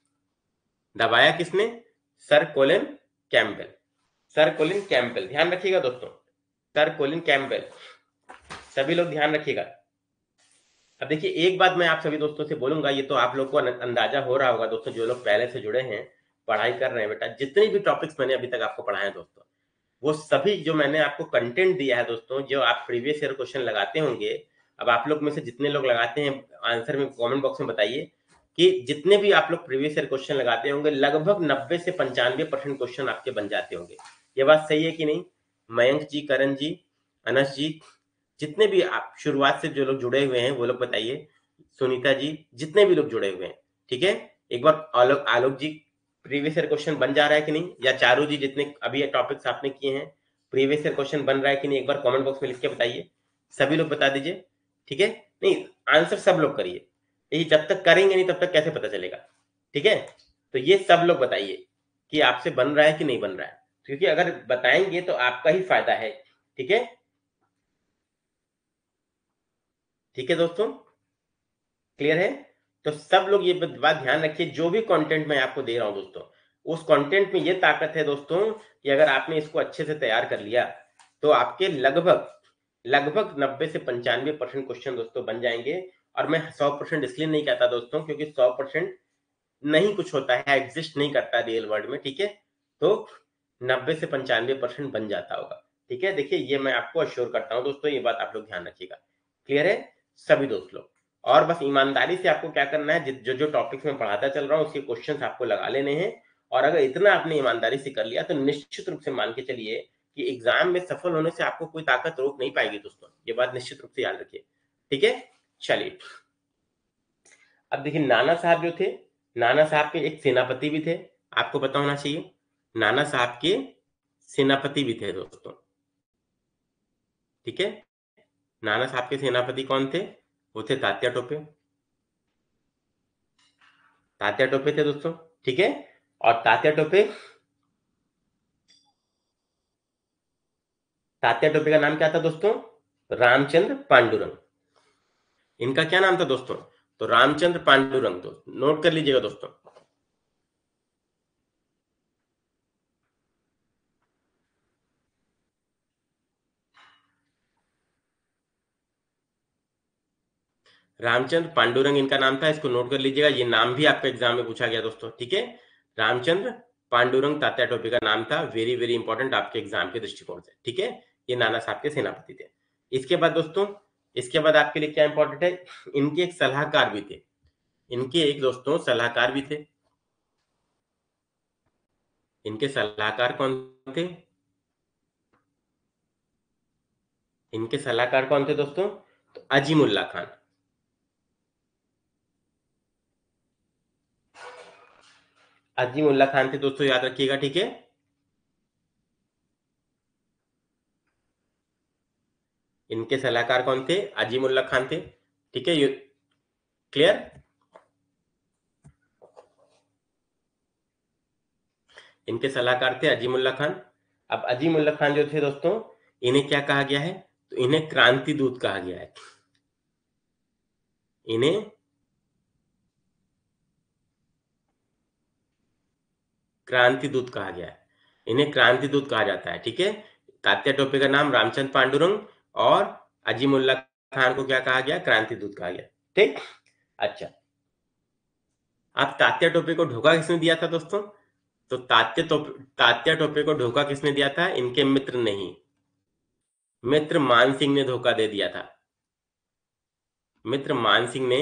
दबाया किसने, sir Colin Campbell, sir Colin Campbell, ध्यान रखिएगा दोस्तों, सर कोलिन कैंपबेल, सभी लोग ध्यान रखिएगा। अब देखिए, एक बात मैं आप सभी दोस्तों से बोलूंगा, ये तो आप लोग को अंदाजा हो रहा होगा दोस्तों, जो लोग पहले से जुड़े हैं, पढ़ाई कर रहे हैं बेटा, जितने भी टॉपिक्स मैंने अभी तक आपको पढ़ाए हैं दोस्तों, वो सभी जो मैंने आपको कंटेंट दिया है दोस्तों, जो आप प्रीवियस ईयर क्वेश्चन लगाते होंगे, अब आप लोग में से जितने लोग लगाते हैं, आंसर में कमेंट बॉक्स में बताइए कि जितने भी आप लोग प्रीवियस ईयर क्वेश्चन लगाते होंगे, लगभग नब्बे से पंचानवे परसेंट क्वेश्चन आपके बन जाते होंगे। ये बात सही है कि नहीं? मयंक जी, करण जी, अनस जी, जितने भी आप शुरुआत से जो लोग जुड़े हुए हैं वो लोग बताइए, सुनीता जी, जितने भी लोग जुड़े हुए हैं। ठीक है, एक बार Alok Alok ji, previous year question बन जा रहा है कि नहीं, या चारू जी, जितने अभी ये टॉपिक्स आपने किए हैं, प्रीवियस ईयर क्वेश्चन बन रहा है कि नहीं, एक बार कमेंट बॉक्स में लिख के बताइए, सभी लोग बता दीजिए। ठीक है, नहीं, आंसर सब लोग करिए, यही जब तक करेंगे नहीं तब तक कैसे पता चलेगा। ठीक है, तो ये सब लोग बताइए कि आपसे बन रहा है कि नहीं बन रहा है, क्योंकि अगर बताएंगे तो आपका ही फायदा है। ठीक है, ठीक है दोस्तों, क्लियर है? तो सब लोग ये बात ध्यान रखिए, जो भी कंटेंट मैं आपको दे रहा हूं दोस्तों, उस कंटेंट में ये ताकत है दोस्तों कि अगर आपने इसको अच्छे से तैयार कर लिया तो आपके लगभग लगभग नब्बे से पंचानवे परसेंट क्वेश्चन दोस्तों बन जाएंगे। और मैं सौ परसेंट इसलिए नहीं कहता दोस्तों, क्योंकि सौ परसेंट नहीं कुछ होता है, एग्जिस्ट नहीं करता रियल वर्ल्ड में। ठीक है, तो नब्बे से पंचानवे परसेंट बन जाता होगा। ठीक है, देखिए, ये मैं आपको अश्योर करता हूं दोस्तों, ये बात आप लोग ध्यान रखिएगा। क्लियर है सभी दोस्त लोग? और बस ईमानदारी से आपको क्या करना है, जो जो टॉपिक्स में पढ़ाता चल रहा हूँ उसके क्वेश्चंस आपको लगा लेने हैं। और अगर इतना आपने ईमानदारी से कर लिया तो निश्चित रूप से मान के चलिए कि एग्जाम में सफल होने से आपको कोई ताकत रोक नहीं पाएगी दोस्तों, ये बात निश्चित रूप से याद रखिए। ठीक है, चलिए, अब देखिए, नाना साहब जो थे, नाना साहब के एक सेनापति भी थे, आपको पता होना चाहिए, नाना साहब के सेनापति भी थे दोस्तों। ठीक है, नाना साहब के सेनापति कौन थे, वो थे तात्या टोपे, तात्या टोपे थे दोस्तों। ठीक है, और तात्या टोपे, तात्या टोपे का नाम क्या था दोस्तों, रामचंद्र पांडुरंग। इनका क्या नाम था दोस्तों, तो रामचंद्र पांडुरंग। तो नोट कर लीजिएगा दोस्तों, रामचंद्र पांडुरंग इनका नाम था, इसको नोट कर लीजिएगा, ये नाम भी आपके एग्जाम में पूछा गया दोस्तों। ठीक है, रामचंद्र पांडुरंग तात्या टोपे का नाम था, वेरी वेरी इंपॉर्टेंट आपके एग्जाम के दृष्टिकोण से। ठीक है, ये नाना साहब के सेनापति थे। इसके बाद दोस्तों, इसके बाद आपके लिए क्या इंपॉर्टेंट है, इनके एक सलाहकार भी थे, इनके एक दोस्तों सलाहकार भी थे। इनके सलाहकार कौन थे? इनके सलाहकार कौन थे दोस्तों? तो अजीमुल्ला खान। अजीमुल्ला खान थे दोस्तों, याद रखिएगा, ठीक है। इनके सलाहकार कौन थे? अजीमुल्ला खान थे, ठीक है। ये क्लियर? इनके सलाहकार थे अजीमुल्ला खान। अब अजीमुल्ला खान जो थे दोस्तों, इन्हें क्या कहा गया है? तो इन्हें क्रांति दूत कहा गया है। इन्हें क्रांति दूत कहा गया है। इन्हें क्रांति दूत कहा जाता है, ठीक है। तात्या टोपे का नाम रामचंद्र पांडुरंग और अजीमुल्ला खान को क्या कहा गया? क्रांति दूत कहा गया, ठीक। अच्छा, अब तात्या टोपे को धोखा किसने दिया था दोस्तों? तो तात्या टोपे तात्या टोपे को धोखा किसने दिया था? इनके मित्र ने ही। मित्र मान सिंह ने धोखा दे दिया था। मित्र मान सिंह ने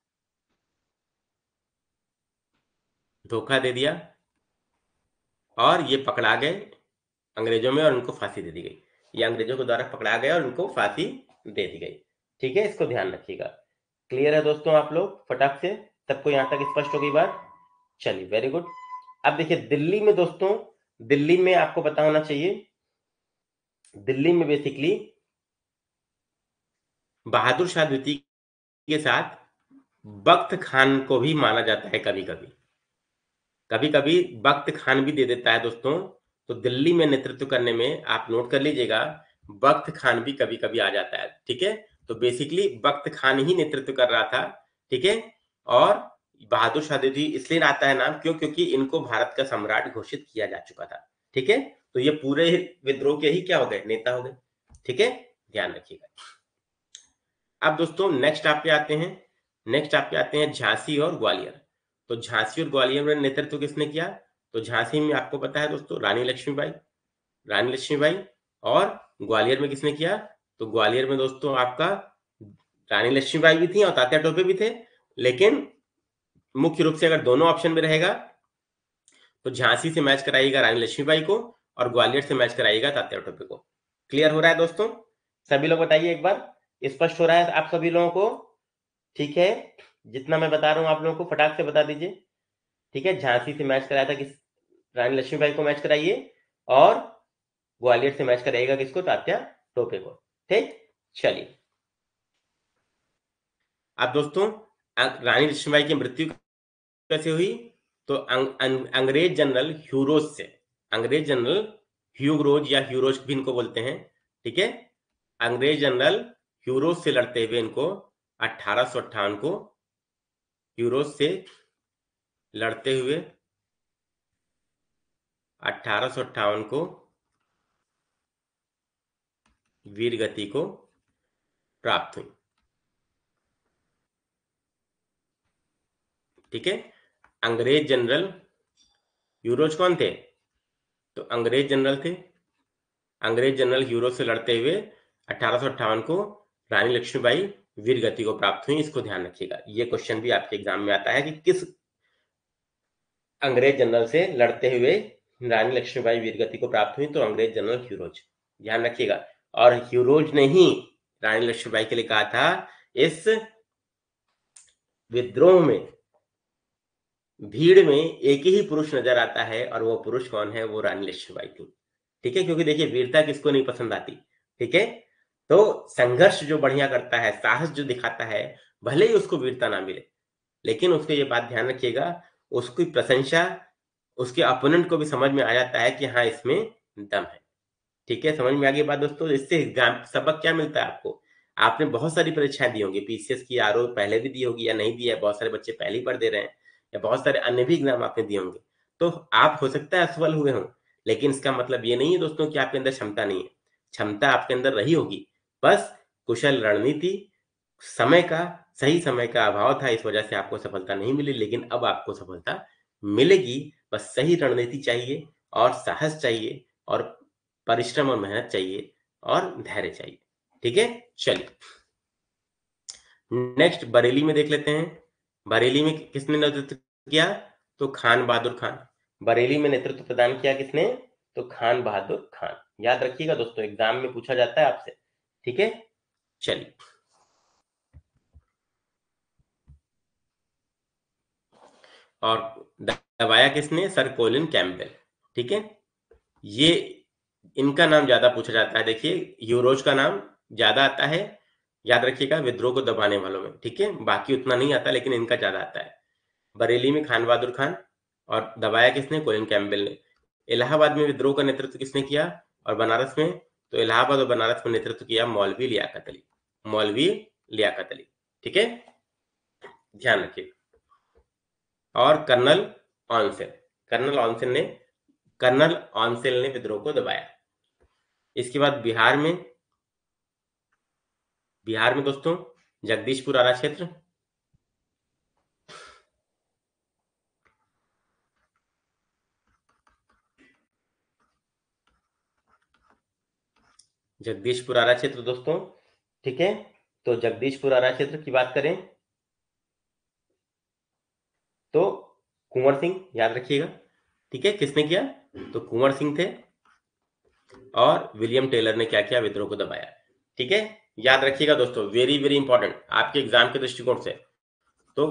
धोखा दे दिया और ये पकड़ा गए अंग्रेजों में और उनको फांसी दे दी गई। ये अंग्रेजों के द्वारा पकड़ा गया और उनको फांसी दे दी गई, ठीक है। इसको ध्यान रखिएगा। क्लियर है दोस्तों आप लोग? फटाक से सबको यहां तक स्पष्ट हो गई बात? चलिए, वेरी गुड। अब देखिए, दिल्ली में दोस्तों, दिल्ली में आपको पता होना चाहिए, दिल्ली में बेसिकली बहादुर शाह द्वितीय के साथ बख्त खान को भी माना जाता है। कभी कभी कभी कभी बख्त खान भी दे देता है दोस्तों। तो दिल्ली में नेतृत्व करने में आप नोट कर लीजिएगा, बख्त खान भी कभी कभी आ जाता है, ठीक है। तो बेसिकली बख्त खान ही नेतृत्व कर रहा था, ठीक है। और बहादुर शाह द्वितीय इसलिए आता है नाम, क्यों? क्योंकि इनको भारत का सम्राट घोषित किया जा चुका था, ठीक है। तो ये पूरे विद्रोह के ही क्या हो गए? नेता हो गए, ठीक है। ध्यान रखिएगा। अब दोस्तों नेक्स्ट आप पे आते हैं नेक्स्ट आप पे आते हैं झांसी और ग्वालियर। तो झांसी और ग्वालियर में नेतृत्व किसने किया? तो झांसी में आपको पता है दोस्तों, रानी लक्ष्मीबाई। रानी लक्ष्मीबाई। और ग्वालियर में किसने किया? तो ग्वालियर में दोस्तों आपका रानी लक्ष्मीबाई भी थी और तात्या टोपे भी थे। लेकिन मुख्य रूप से अगर दोनों ऑप्शन में रहेगा तो झांसी से मैच कराइएगा रानी लक्ष्मीबाई को और ग्वालियर से मैच कराइएगा तात्या टोपे को। क्लियर हो रहा है दोस्तों? सभी लोग बताइए एक बार, स्पष्ट हो रहा है आप सभी लोगों को? ठीक है, जितना मैं बता रहा हूं आप लोगों को फटाक से बता दीजिए, ठीक है। झांसी से मैच कराया था किस? रानी लक्ष्मीबाई को मैच कराइए और ग्वालियर से मैच कराइएगा किसको? तात्या टोपे को, ठीक। चलिए, अब दोस्तों रानी लक्ष्मीबाई की मृत्यु कैसे हुई? तो अं, अं, अंग्रेज जनरल ह्यूरोज से, अंग्रेज जनरल ह्यूरोज या ह्यूरोज भी इनको बोलते हैं, ठीक है। अंग्रेज जनरल ह्यूरोज से लड़ते हुए इनको अठारह सौ अट्ठावन को ह्यूरोज से लड़ते हुए अठारह सौ अट्ठावन को वीर गति को प्राप्त हुई, ठीक है। अंग्रेज जनरल ह्यूरोज कौन थे? तो अंग्रेज जनरल थे। अंग्रेज जनरल ह्यूरोज से लड़ते हुए अठारह सौ अट्ठावन को रानी लक्ष्मीबाई वीर गति को प्राप्त हुई। इसको ध्यान रखिएगा, ये क्वेश्चन भी आपके एग्जाम में आता है कि किस अंग्रेज जनरल से लड़ते हुए रानी लक्ष्मीबाई वीर गति को प्राप्त हुई? तो अंग्रेज जनरल ह्यूरोज, ध्यान रखिएगा। और ह्यूरोज ने ही रानी लक्ष्मीबाई के लिए कहा था, इस विद्रोह में भीड़ में एक ही पुरुष नजर आता है और वो पुरुष कौन है? वो रानी लक्ष्मीबाई थी, ठीक है। क्योंकि देखिए, वीरता किसको नहीं पसंद आती, ठीक है। तो संघर्ष जो बढ़िया करता है, साहस जो दिखाता है, भले ही उसको वीरता ना मिले, लेकिन उसको ये बात ध्यान रखिएगा, उसकी प्रशंसा उसके अपोनेंट को भी समझ में आ जाता है कि हाँ, इसमें दम है, ठीक है। समझ में आ गई बात दोस्तों? इससे सबक क्या मिलता है आपको? आपने बहुत सारी परीक्षाएं दी होंगी, पीसीएस की, आरओ पहले भी दी होगी या नहीं दी है, बहुत सारे बच्चे पहली बार दे रहे हैं, या बहुत सारे अन्य भी एग्जाम आपने दिए होंगे। तो आप हो सकता है असफल हुए हों, लेकिन इसका मतलब ये नहीं है दोस्तों कि आपके अंदर क्षमता नहीं है। क्षमता आपके अंदर रही होगी, बस कुशल रणनीति, समय का सही समय का अभाव था, इस वजह से आपको सफलता नहीं मिली। लेकिन अब आपको सफलता मिलेगी, बस सही रणनीति चाहिए और साहस चाहिए और परिश्रम और मेहनत चाहिए और धैर्य चाहिए, ठीक है। चलिए, नेक्स्ट बरेली में देख लेते हैं। बरेली में किसने नेतृत्व किया? तो खान बहादुर खान। बरेली में नेतृत्व प्रदान किया किसने? तो खान बहादुर खान। याद रखिएगा दोस्तों, एग्जाम में पूछा जाता है आपसे, ठीक है। चलिए, और दबाया किसने? सर कोलिन कैम्पबेल, ठीक है। ये इनका नाम ज्यादा पूछा जाता है, देखिए यूरोज का नाम ज्यादा आता है, याद रखिएगा, विद्रोह को दबाने वालों में, ठीक है। बाकी उतना नहीं आता, लेकिन इनका ज्यादा आता है। बरेली में खान बहादुर खान, और दबाया किसने? कोलिन कैम्पबेल ने। इलाहाबाद में विद्रोह का नेतृत्व किसने किया? और बनारस में? तो इलाहाबाद और बनारस में नेतृत्व किया मौलवी लियाकत अली, मौलवी लियाकत अली, ठीक है, ध्यान रखिए। और कर्नल ऑनसेल, कर्नल ऑनसेल ने कर्नल ऑनसेल ने विद्रोह को दबाया। इसके बाद बिहार में, बिहार में दोस्तों जगदीशपुर आरा क्षेत्र, जगदीशपुर आरा क्षेत्र दोस्तों, ठीक है। तो जगदीशपुर आरा क्षेत्र की बात करें तो कुंवर सिंह, याद रखिएगा, ठीक है। किसने किया? तो कुंवर सिंह थे, और विलियम टेलर ने क्या किया? विद्रोह को दबाया, ठीक है। याद रखिएगा दोस्तों, वेरी वेरी इंपॉर्टेंट आपके एग्जाम के दृष्टिकोण से। तो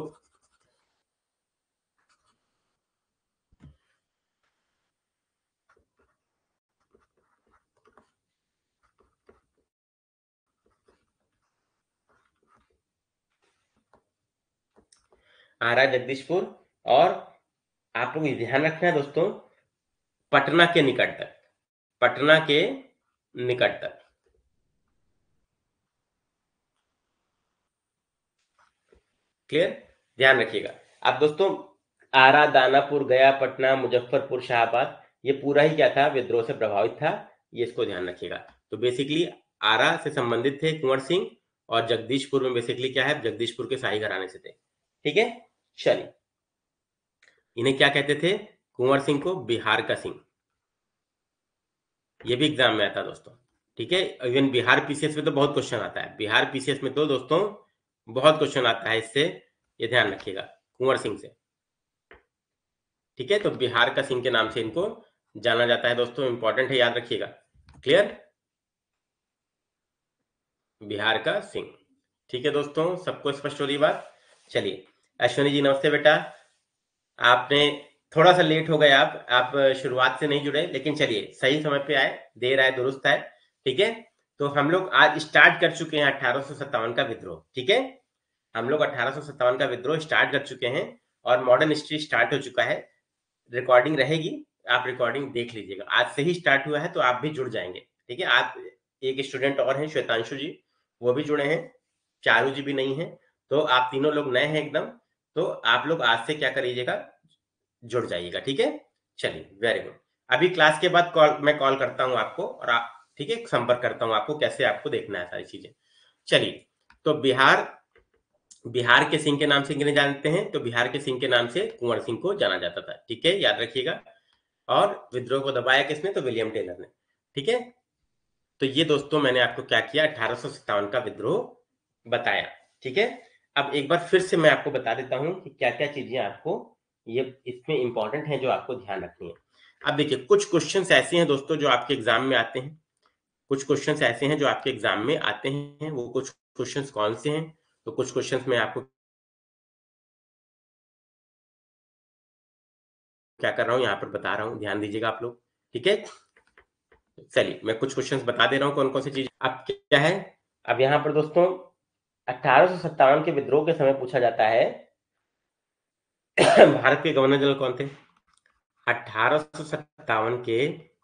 आरा, जगदीशपुर, और आप लोग ध्यान रखना है दोस्तों, पटना के निकट तक, पटना के निकट तक, क्लियर, ध्यान रखिएगा। अब दोस्तों आरा, दानापुर, गया, पटना, मुजफ्फरपुर, शाहबाद, ये पूरा ही क्या था? विद्रोह से प्रभावित था, ये इसको ध्यान रखिएगा। तो बेसिकली आरा से संबंधित थे कुंवर सिंह, और जगदीशपुर में बेसिकली क्या है? जगदीशपुर के शाही घराने से थे, ठीक है। चलिए, इन्हें क्या कहते थे? कुंवर सिंह को बिहार का सिंह, ये भी एग्जाम में आता दोस्तों, ठीक है। इवन बिहार पीसीएस में तो बहुत क्वेश्चन आता है, बिहार पीसीएस में तो दोस्तों बहुत क्वेश्चन आता है इससे, ये ध्यान रखिएगा, कुंवर सिंह से, ठीक है। तो बिहार का सिंह के नाम से इनको जाना जाता है दोस्तों, इंपॉर्टेंट है, याद रखिएगा, क्लियर, बिहार का सिंह, ठीक है दोस्तों, सबको स्पष्ट हो रही बात। चलिए, अश्विनी जी नमस्ते बेटा, आपने थोड़ा सा लेट हो गए, आप आप शुरुआत से नहीं जुड़े, लेकिन चलिए सही समय पे आए, देर आए दुरुस्त आए, ठीक है। तो हम लोग आज स्टार्ट कर चुके हैं अठारह सौ सत्तावन का विद्रोह, ठीक है। हम लोग अठारह सौ सत्तावन का विद्रोह स्टार्ट कर चुके हैं, और मॉडर्न हिस्ट्री स्टार्ट हो चुका है। रिकॉर्डिंग रहेगी, आप रिकॉर्डिंग देख लीजिएगा, आज से ही स्टार्ट हुआ है, तो आप भी जुड़ जाएंगे, ठीक है। आप एक स्टूडेंट और हैं श्वेतांशु जी, वो भी जुड़े हैं, चारू जी भी नहीं है, तो आप तीनों लोग नए हैं एकदम, तो आप लोग आज से क्या करिएगा? जुड़ जाइएगा, ठीक है। चलिए, वेरी गुड। अभी क्लास के बाद कॉल मैं कॉल करता हूं आपको, और आप, ठीक है, संपर्क करता हूं आपको, कैसे आपको देखना है सारी चीजें। चलिए, तो बिहार, बिहार के सिंह के नाम से किन्हें जानते हैं? तो बिहार के सिंह के नाम से कुंवर सिंह को जाना जाता था, ठीक है, याद रखिएगा। और विद्रोह को दबाया किसने? तो विलियम टेलर ने, ठीक है। तो ये दोस्तों मैंने आपको क्या किया? अठारह सौ सत्तावन का विद्रोह बताया, ठीक है। अब एक बार फिर से मैं आपको बता देता हूं कि क्या क्या चीजें आपको ये इसमें इंपॉर्टेंट है, जो आपको ध्यान रखनी है। अब देखिए, कुछ क्वेश्चंस ऐसे हैं दोस्तों जो आपके एग्जाम में आते हैं, कुछ क्वेश्चंस ऐसे हैं जो आपके एग्जाम में आते हैं, वो कुछ क्वेश्चंस कौन से हैं? तो कुछ क्वेश्चंस मैं आपको क्या कर रहा हूँ यहाँ पर बता रहा हूँ, ध्यान दीजिएगा आप लोग, ठीक है। चलिए, मैं कुछ क्वेश्चंस बता दे रहा हूँ कौन कौन सी चीज। अब क्या है? अब यहाँ पर दोस्तों अठारह सौ सत्तावन के विद्रोह के समय पूछा जाता है भारत के गवर्नर जनरल कौन थे? अठारह सौ सत्तावन के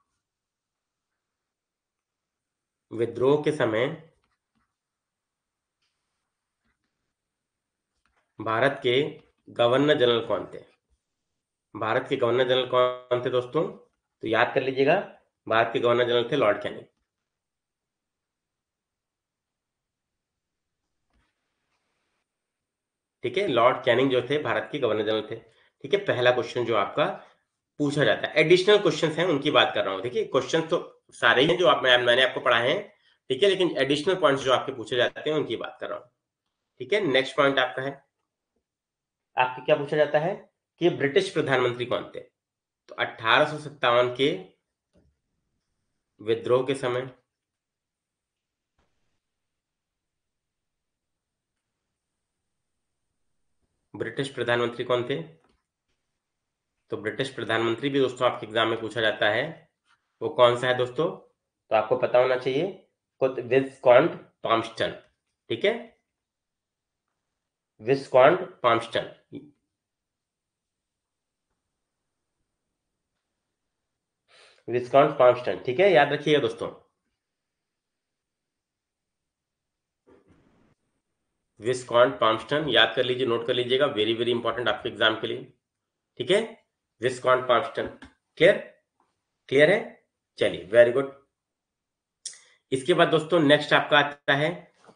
विद्रोह के समय भारत के गवर्नर जनरल कौन थे? भारत के गवर्नर जनरल कौन थे दोस्तों? तो याद कर लीजिएगा, भारत के गवर्नर जनरल थे लॉर्ड कैनिंग, ठीक है। लॉर्ड कैनिंग जो थे भारत के गवर्नर जनरल थे, ठीक है। पहला क्वेश्चन जो आपका पूछा जाता है, एडिशनल क्वेश्चंस हैं उनकी बात कर रहा हूं, देखिए क्वेश्चन तो सारे ही हैं जो आप मैं, मैंने आपको पढ़ाए हैं, ठीक है, लेकिन एडिशनल पॉइंट्स जो आपके पूछे जाते हैं उनकी बात कर रहा हूं, ठीक है। नेक्स्ट पॉइंट आपका है, आपके क्या पूछा जाता है कि ब्रिटिश प्रधानमंत्री कौन थे। तो अठारह सौ सत्तावन के विद्रोह के समय ब्रिटिश प्रधानमंत्री कौन थे। तो ब्रिटिश प्रधानमंत्री भी दोस्तों आपके एग्जाम में पूछा जाता है, वो कौन सा है दोस्तों, तो आपको पता होना चाहिए विस्कॉन्ट पाम्स्टन। ठीक है, विस्कॉन्ट पाम्स्टन, विस्कॉन्ट पाम्स्टन। ठीक है, याद रखिएगा दोस्तों, विस्कॉन्ट पाम्स्टन याद कर लीजिए, नोट कर लीजिएगा, वेरी वेरी इंपॉर्टेंट आपके एग्जाम के लिए। ठीक है, विस्कॉन्ट पाम्स्टन। क्लियर, क्लियर है, चलिए वेरी गुड। इसके बाद दोस्तों नेक्स्ट आपका आता है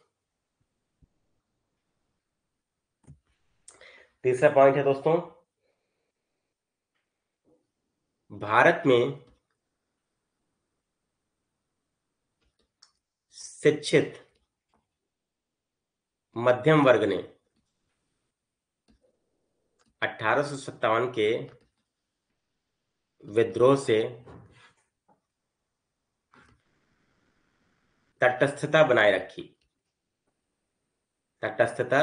तीसरा पॉइंट है दोस्तों, भारत में शिक्षित मध्यम वर्ग ने अठारह सौ सत्तावन के विद्रोह से तटस्थता बनाए रखी, तटस्थता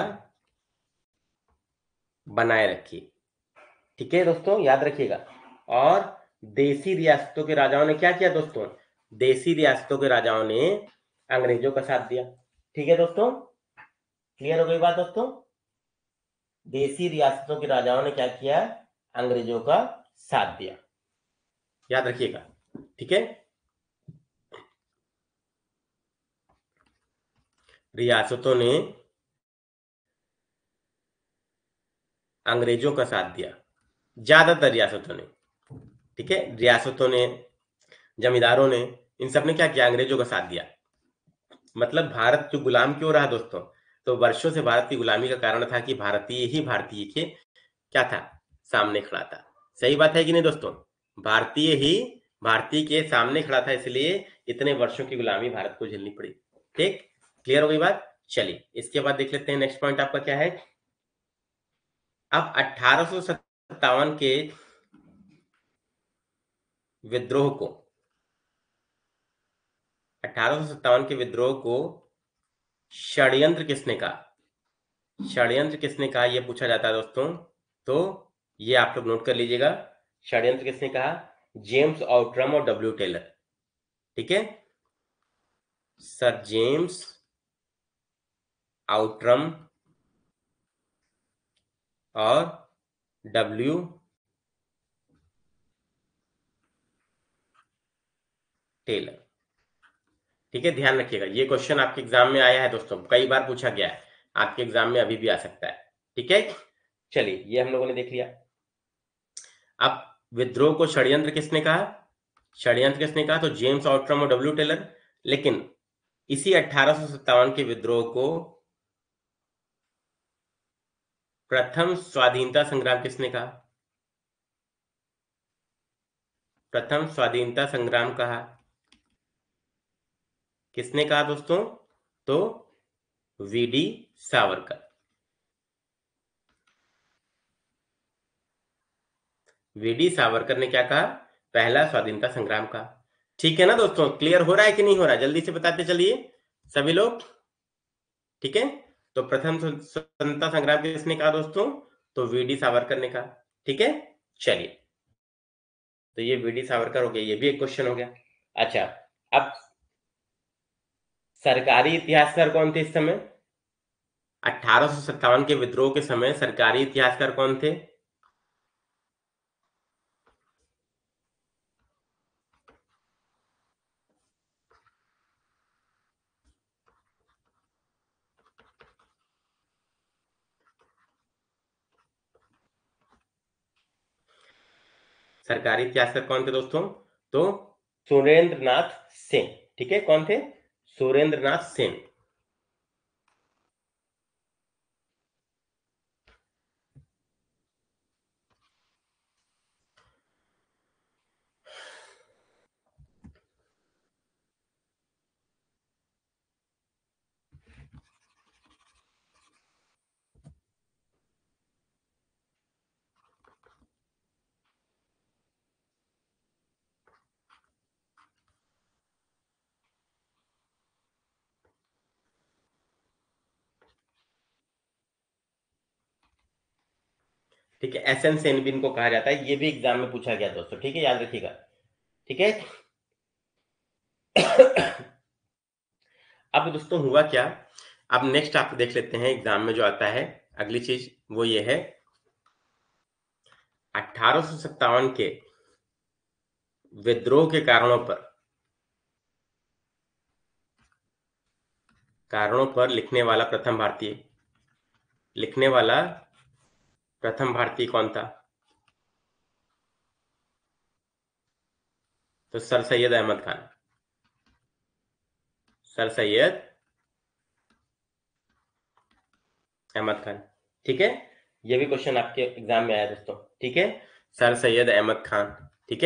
बनाए रखी। ठीक है दोस्तों, याद रखिएगा। और देसी रियासतों के राजाओं ने क्या किया दोस्तों, देसी रियासतों के राजाओं ने अंग्रेजों का साथ दिया। ठीक है दोस्तों, क्लियर हो गई बात दोस्तों, देसी रियासतों के राजाओं ने क्या किया, अंग्रेजों का साथ दिया, याद रखिएगा। ठीक है, रियासतों ने अंग्रेजों का साथ दिया, ज्यादातर रियासतों ने। ठीक है, रियासतों ने, जमींदारों ने, इन सब ने क्या किया, अंग्रेजों का साथ दिया। मतलब भारत जो गुलाम क्यों रहा दोस्तों, तो वर्षों से भारत की गुलामी का कारण था कि भारतीय ही भारतीय के क्या था, सामने खड़ा था। सही बात है कि नहीं दोस्तों, भारतीय ही भारतीय के सामने खड़ा था, इसलिए इतने वर्षों की गुलामी भारत को झेलनी पड़ी। ठीक, क्लियर हो गई बात। चलिए इसके बाद देख लेते हैं नेक्स्ट पॉइंट आपका क्या है। अब अठारह सौ सत्तावन के विद्रोह को, अठारह सौ सत्तावन के विद्रोह को षड्यंत्र किसने कहा, षड्यंत्र किसने कहा यह पूछा जाता है दोस्तों। तो ये आप लोग नोट कर लीजिएगा, षड्यंत्र किसने कहा, जेम्स आउटरम और डब्ल्यू टेलर। ठीक है, सर जेम्स आउटरम और डब्ल्यू टेलर। ठीक है, ध्यान रखिएगा, ये क्वेश्चन आपके एग्जाम में आया है दोस्तों, कई बार पूछा गया है, आपके एग्जाम में अभी भी आ सकता है। ठीक है, चलिए ये हम लोगों ने देख लिया। अब विद्रोह को षड्यंत्र किसने कहा, षड्यंत्र किसने कहा, तो जेम्स आउटरम और डब्ल्यू टेलर। लेकिन इसी अठारह सौ सत्तावन के विद्रोह को प्रथम स्वाधीनता संग्राम किसने कहा, प्रथम स्वाधीनता संग्राम कहा, किसने कहा दोस्तों, तो V D Savarkar. V D Savarkar ने क्या कहा, पहला स्वाधीनता संग्राम कहा। ठीक है ना दोस्तों, क्लियर हो रहा है कि नहीं हो रहा है, जल्दी से बताते चलिए सभी लोग। ठीक है, तो प्रथम स्वतंत्रता संग्राम किसने कहा दोस्तों, तो वी डी सावरकर ने कहा। ठीक है, चलिए, तो ये वी डी सावरकर हो गया, ये भी एक क्वेश्चन हो गया। अच्छा, अब सरकारी इतिहासकार कौन थे इस समय, अठारह सौ सत्तावन के विद्रोह के समय सरकारी इतिहासकार कौन थे। सरकारी इतिहासकार कौन थे दोस्तों, तो सुरेंद्र नाथ सेन। ठीक है, कौन थे, सुरेंद्र नाथ सेन। ठीक है, एस एन सेन भी इनको कहा जाता है, ये भी एग्जाम में पूछा गया दोस्तों, ठीक है, याद रखिएगा, ठीक है। अब दोस्तों हुआ क्या, अब नेक्स्ट आप देख लेते हैं एग्जाम में जो आता है अगली चीज, वो ये है अठारह सौ सत्तावन के विद्रोह के कारणों पर कारणों पर लिखने वाला प्रथम भारतीय लिखने वाला प्रथम भारतीय कौन था? तो सर सैयद अहमद खान, सर सैयद अहमद खान, ठीक है। ये भी क्वेश्चन आपके एग्जाम में आया दोस्तों, ठीक है, सर सैयद अहमद खान, ठीक है।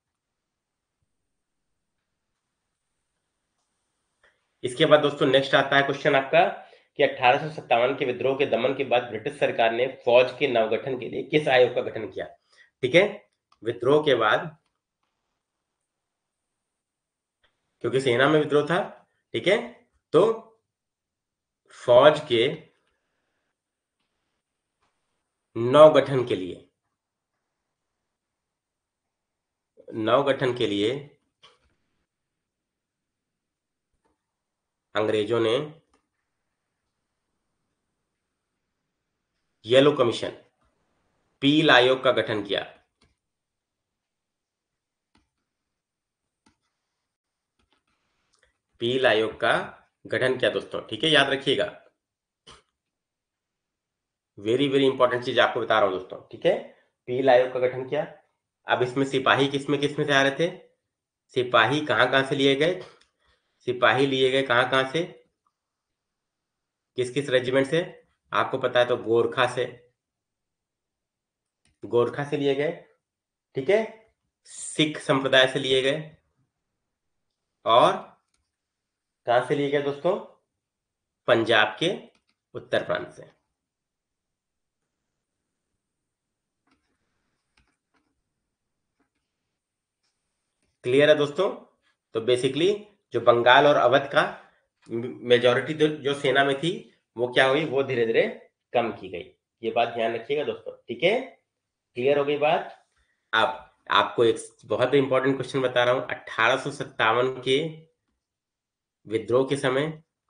इसके बाद दोस्तों नेक्स्ट आता है क्वेश्चन आपका कि अठारह सौ सत्तावन के विद्रोह के दमन के बाद ब्रिटिश सरकार ने फौज के नवगठन के लिए किस आयोग का गठन किया? ठीक है, विद्रोह के बाद, क्योंकि सेना में विद्रोह था, ठीक है, तो फौज के नवगठन के लिए नवगठन के लिए अंग्रेजों ने येलो कमीशन, पील आयोग का गठन किया। पील आयोग का गठन किया दोस्तों, ठीक है, याद रखिएगा, वेरी वेरी इंपॉर्टेंट चीज आपको बता रहा हूं दोस्तों, ठीक है, पील आयोग का गठन किया। अब इसमें सिपाही किसमें किसमें से आ रहे थे? सिपाही कहां कहां से लिए गए? सिपाही लिए गए कहां कहां से, किस किस रेजिमेंट से? आपको पता है तो गोरखा से, गोरखा से लिए गए, ठीक है, सिख संप्रदाय से लिए गए, और कहां से लिए गए दोस्तों? पंजाब के उत्तर प्रांत से। क्लियर है दोस्तों? तो बेसिकली जो बंगाल और अवध का मेजॉरिटी जो सेना में थी वो क्या हुई, वो धीरे धीरे कम की गई, ये बात ध्यान रखिएगा दोस्तों, ठीक है, क्लियर हो गई बात। अब आपको एक बहुत इंपॉर्टेंट क्वेश्चन बता रहा हूं, अठारह सौ सत्तावन के विद्रोह के समय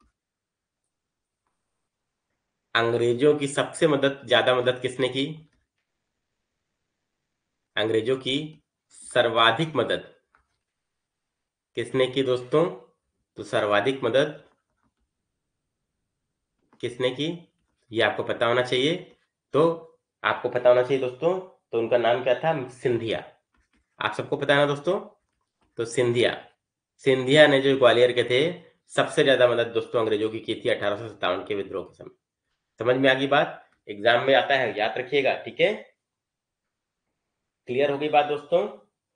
अंग्रेजों की सबसे मदद ज्यादा मदद किसने की? अंग्रेजों की सर्वाधिक मदद किसने की दोस्तों? तो सर्वाधिक मदद किसने की, ये आपको पता होना चाहिए, तो आपको पता होना चाहिए दोस्तों, तो उनका नाम क्या था? सिंधिया। आप सबको पता है ना दोस्तों? तो सिंधिया सिंधिया ने जो ग्वालियर के थे, सबसे ज्यादा मदद दोस्तों अंग्रेजों की की थी अठारह सौ सत्तावन के विद्रोह के समय। समझ में आ गई बात? एग्जाम में आता है, याद रखिएगा, ठीक है, क्लियर हो गई बात दोस्तों?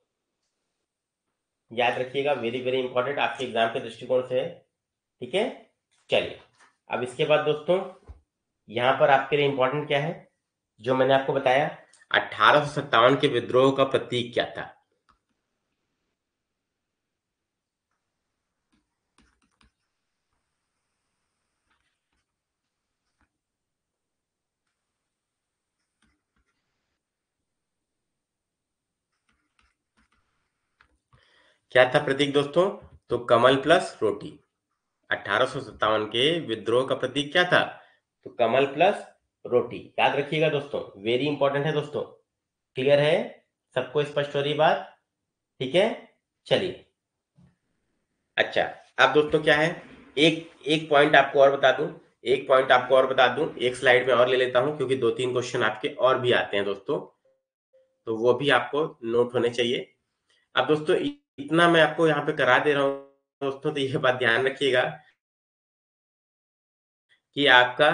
याद रखिएगा, वेरी वेरी इंपॉर्टेंट आपके एग्जाम के दृष्टिकोण से है, ठीक है। चलिए, अब इसके बाद दोस्तों यहां पर आपके लिए इंपॉर्टेंट क्या है, जो मैंने आपको बताया अठारह सौ सत्तावन के विद्रोह का प्रतीक क्या था? क्या था प्रतीक दोस्तों? तो कमल प्लस रोटी। अठारह सौ सत्तावन के विद्रोह का प्रतीक क्या था? तो कमल प्लस रोटी, याद रखिएगा दोस्तों, वेरी इंपॉर्टेंट है दोस्तों, क्लियर है, सबको स्पष्ट हो रही बात, ठीक है। चलिए, अच्छा, अब दोस्तों क्या है, एक एक पॉइंट आपको और बता दूं एक पॉइंट आपको और बता दूं एक स्लाइड में और ले लेता हूं, क्योंकि दो तीन क्वेश्चन आपके और भी आते हैं दोस्तों, तो वो भी आपको नोट होने चाहिए। अब दोस्तों इतना मैं आपको यहाँ पे करा दे रहा हूँ दोस्तों, तो ये बात ध्यान रखिएगा कि आपका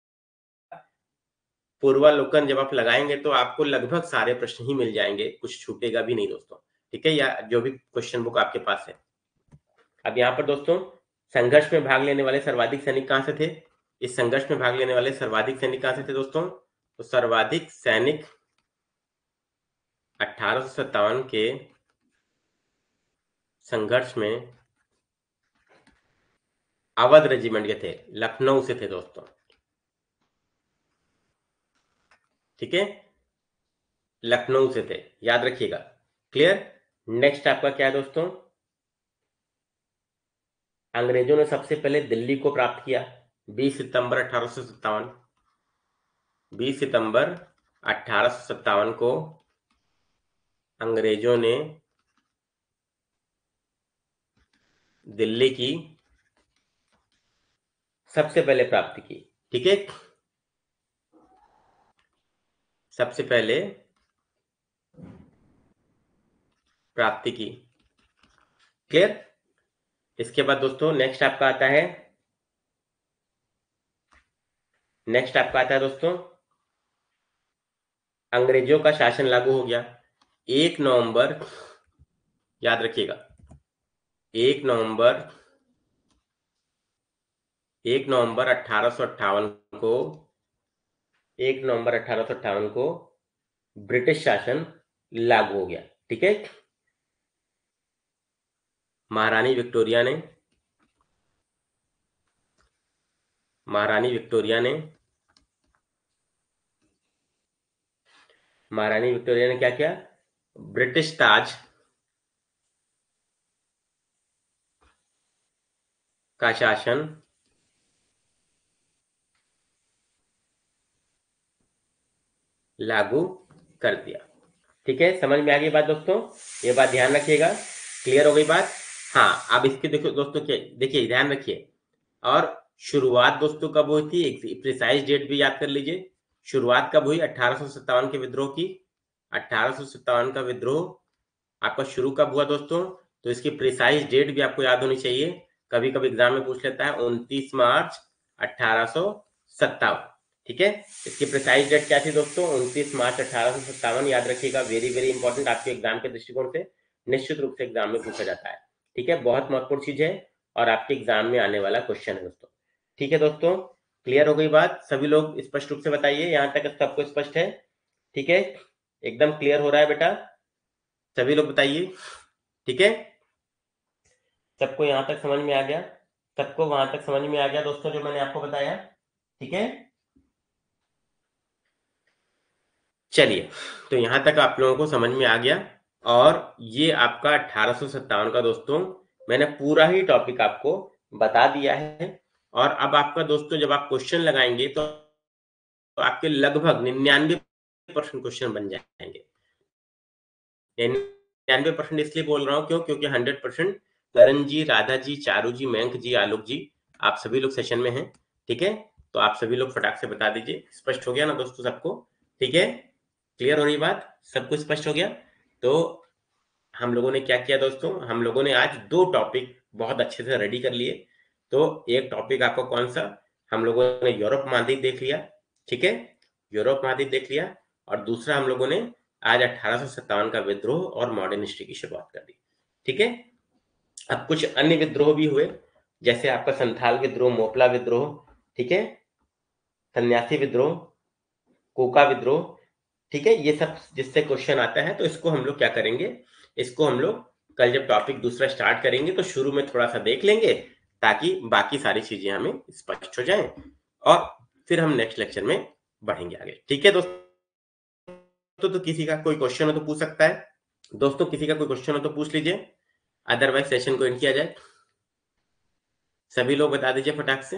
पूर्वावलोकन जब आप लगाएंगे तो आपको लगभग सारे प्रश्न ही मिल जाएंगे, कुछ छूटेगा भी नहीं दोस्तों, ठीक है, या जो भी क्वेश्चन बुक आपके पास है। अब यहाँ पर दोस्तों संघर्ष में भाग लेने वाले सर्वाधिक सैनिक कहां से थे? इस संघर्ष में भाग लेने वाले सर्वाधिक सैनिक कहां से थे दोस्तों? तो सर्वाधिक सैनिक अठारह सौ सत्तावन के संघर्ष में अवध रेजिमेंट के थे, लखनऊ से थे दोस्तों, ठीक है। लखनऊ से थे, याद रखिएगा। क्लियर। नेक्स्ट आपका क्या है दोस्तों, अंग्रेजों ने सबसे पहले दिल्ली को प्राप्त किया बीस सितंबर अठारह सौ सत्तावन। बीस सितंबर अठारह सौ सत्तावन को अंग्रेजों ने दिल्ली की सबसे पहले प्राप्ति की। ठीक है, सबसे पहले प्राप्ति की। क्लियर। इसके बाद दोस्तों नेक्स्ट आपका आता है, नेक्स्ट आपका आता है दोस्तों, अंग्रेजों का शासन लागू हो गया एक नवंबर, याद रखिएगा, एक नवंबर एक नवंबर अठारह सौ अट्ठावन को एक नवंबर अठारह सौ अट्ठावन को ब्रिटिश शासन लागू हो गया। ठीक है, महारानी विक्टोरिया ने महारानी विक्टोरिया ने महारानी विक्टोरिया ने क्या किया, ब्रिटिश ताज का शासन लागू कर दिया। ठीक है, समझ में आ गई बात दोस्तों, ये बात ध्यान रखिएगा। क्लियर हो गई बात। हाँ, अब इसके देखो दोस्तों, क्या देखिए, ध्यान रखिए। और शुरुआत दोस्तों कब हुई थी, प्रिसाइज डेट भी याद कर लीजिए। शुरुआत कब हुई, अठारह सौ सत्तावन के विद्रोह की। अठारह सौ सत्तावन का विद्रोह आपका शुरू कब हुआ दोस्तों, तो इसकी प्रिसाइज डेट भी आपको याद होनी चाहिए, कभी कभी एग्जाम में पूछ लेता है, उनतीस मार्च अठारह सौ सत्तावन। ठीक है, इसकी प्रिसाइज डेट क्या थी दोस्तों, उनतीस मार्च अठारह सौ सत्तावन, याद रखिएगा, वेरी वेरी इंपॉर्टेंट, आपके एग्जाम के दृष्टिकोण से निश्चित रूप से एग्जाम में पूछा जाता है। ठीक है, बहुत महत्वपूर्ण चीज है और आपके एग्जाम में आने वाला क्वेश्चन है दोस्तों। ठीक है दोस्तों, क्लियर हो गई बात, सभी लोग स्पष्ट रूप से बताइए, यहाँ तक सबको स्पष्ट है। ठीक है, एकदम क्लियर हो रहा है बेटा, सभी लोग बताइए। ठीक है, सबको यहाँ तक समझ में आ गया, सबको वहां तक समझ में आ गया दोस्तों जो मैंने आपको बताया। ठीक है, चलिए, तो यहां तक आप लोगों को समझ में आ गया। और ये आपका अठारह सौ सत्तावन का दोस्तों मैंने पूरा ही टॉपिक आपको बता दिया है। और अब आपका दोस्तों जब आप क्वेश्चन लगाएंगे तो आपके लगभग निन्यानवे परसेंट क्वेश्चन बन जाएंगे। निन्यानवे परसेंट इसलिए बोल रहा हूँ क्यों, क्योंकि हंड्रेड परसेंट करण जी, राधा जी, चारू जी, मयंक जी, आलोक जी, आप सभी लोग सेशन में हैं। ठीक है, तो आप सभी लोग फटाक से बता दीजिए। स्पष्ट हो गया ना दोस्तों सबको? ठीक है, क्लियर हो रही बात, सबको स्पष्ट हो गया? तो हम लोगों ने क्या किया दोस्तों, हम लोगों ने आज दो टॉपिक बहुत अच्छे से रेडी कर लिए। तो एक टॉपिक आपका कौन सा, हम लोगों ने यूरोप महाद्वीप देख लिया। ठीक है, यूरोप महाद्वीप देख लिया। और दूसरा हम लोगों ने आज अठारह सौ सत्तावन का विद्रोह और मॉडर्न हिस्ट्री की शुरुआत कर दी। ठीक है, अब कुछ अन्य विद्रोह भी हुए, जैसे आपका संथाल विद्रोह, मोपला विद्रोह, ठीक है, सन्यासी विद्रोह, कोका विद्रोह। ठीक है, ये सब जिससे क्वेश्चन आता है, तो इसको हम लोग क्या करेंगे, इसको हम लोग कल जब टॉपिक दूसरा स्टार्ट करेंगे तो शुरू में थोड़ा सा देख लेंगे, ताकि बाकी सारी चीजें हमें स्पष्ट हो जाएं और फिर हम नेक्स्ट लेक्चर में बढ़ेंगे आगे। ठीक है दोस्तों, तो, तो किसी का कोई क्वेश्चन हो तो पूछ सकता है दोस्तों, किसी का कोई क्वेश्चन हो तो पूछ लीजिए, अदरवाइज सेशन को एंड किया जाए। सभी लोग बता दीजिए फटाक से।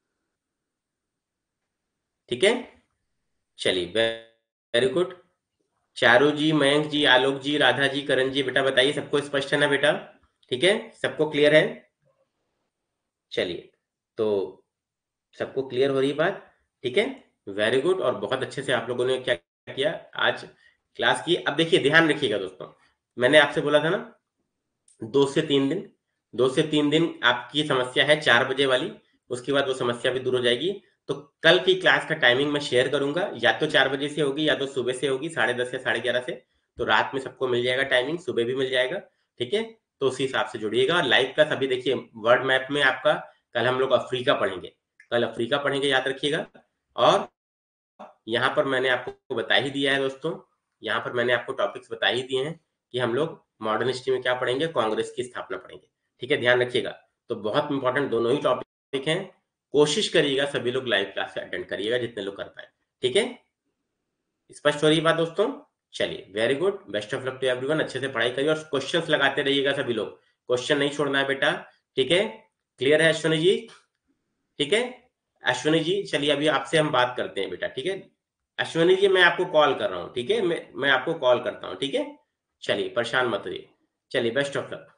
ठीक है, चलिए, वेरी गुड। चारू जी, मयंक जी, आलोक जी, राधा जी, करण जी, बेटा बताइए, सबको स्पष्ट है ना बेटा? ठीक है, सबको क्लियर है? चलिए, तो सबको क्लियर हो रही है बात? ठीक है, वेरी गुड। और बहुत अच्छे से आप लोगों ने क्या किया आज, क्लास की। अब देखिए, ध्यान रखिएगा दोस्तों, मैंने आपसे बोला था ना, दो से तीन दिन दो से तीन दिन आपकी समस्या है चार बजे वाली, उसके बाद वो समस्या भी दूर हो जाएगी। तो कल की क्लास का टाइमिंग मैं शेयर करूंगा, या तो चार बजे से होगी या तो सुबह से होगी, साढ़े दस से साढ़े ग्यारह से। तो रात में सबको मिल जाएगा टाइमिंग, सुबह भी मिल जाएगा। ठीक है, तो उसी हिसाब से जुड़िएगा। लाइव क्लास अभी देखिए, वर्ल्ड मैप में आपका कल हम लोग अफ्रीका पढ़ेंगे, कल अफ्रीका पढ़ेंगे, याद रखिएगा। और यहाँ पर मैंने आपको बता ही दिया है दोस्तों, यहाँ पर मैंने आपको टॉपिक्स बता ही दिए हैं कि हम लोग मॉडर्न हिस्ट्री में क्या पढ़ेंगे, कांग्रेस की स्थापना पढ़ेंगे। ठीक है, ध्यान रखिएगा। तो बहुत इंपॉर्टेंट दोनों ही टॉपिक हैं, कोशिश करिएगा सभी लोग लाइव क्लास से अटेंड करिएगा जितने लोग कर पाए। ठीक है, स्पष्ट हो रही बात दोस्तों? चलिए very good, best of luck to everyone. अच्छे से पढ़ाई करिए और क्वेश्चंस लगाते रहिएगा सभी लोग, क्वेश्चन नहीं छोड़ना है बेटा, ठीक है? क्लियर है अश्विनी जी? ठीक है अश्विनी जी, चलिए अभी आपसे हम बात करते हैं बेटा, ठीक है? अश्विनी जी मैं आपको कॉल कर रहा हूँ, ठीक है? मैं मैं आपको कॉल करता हूँ, ठीक है? चलिए परेशान मत होइए, चलिए बेस्ट ऑफ लक।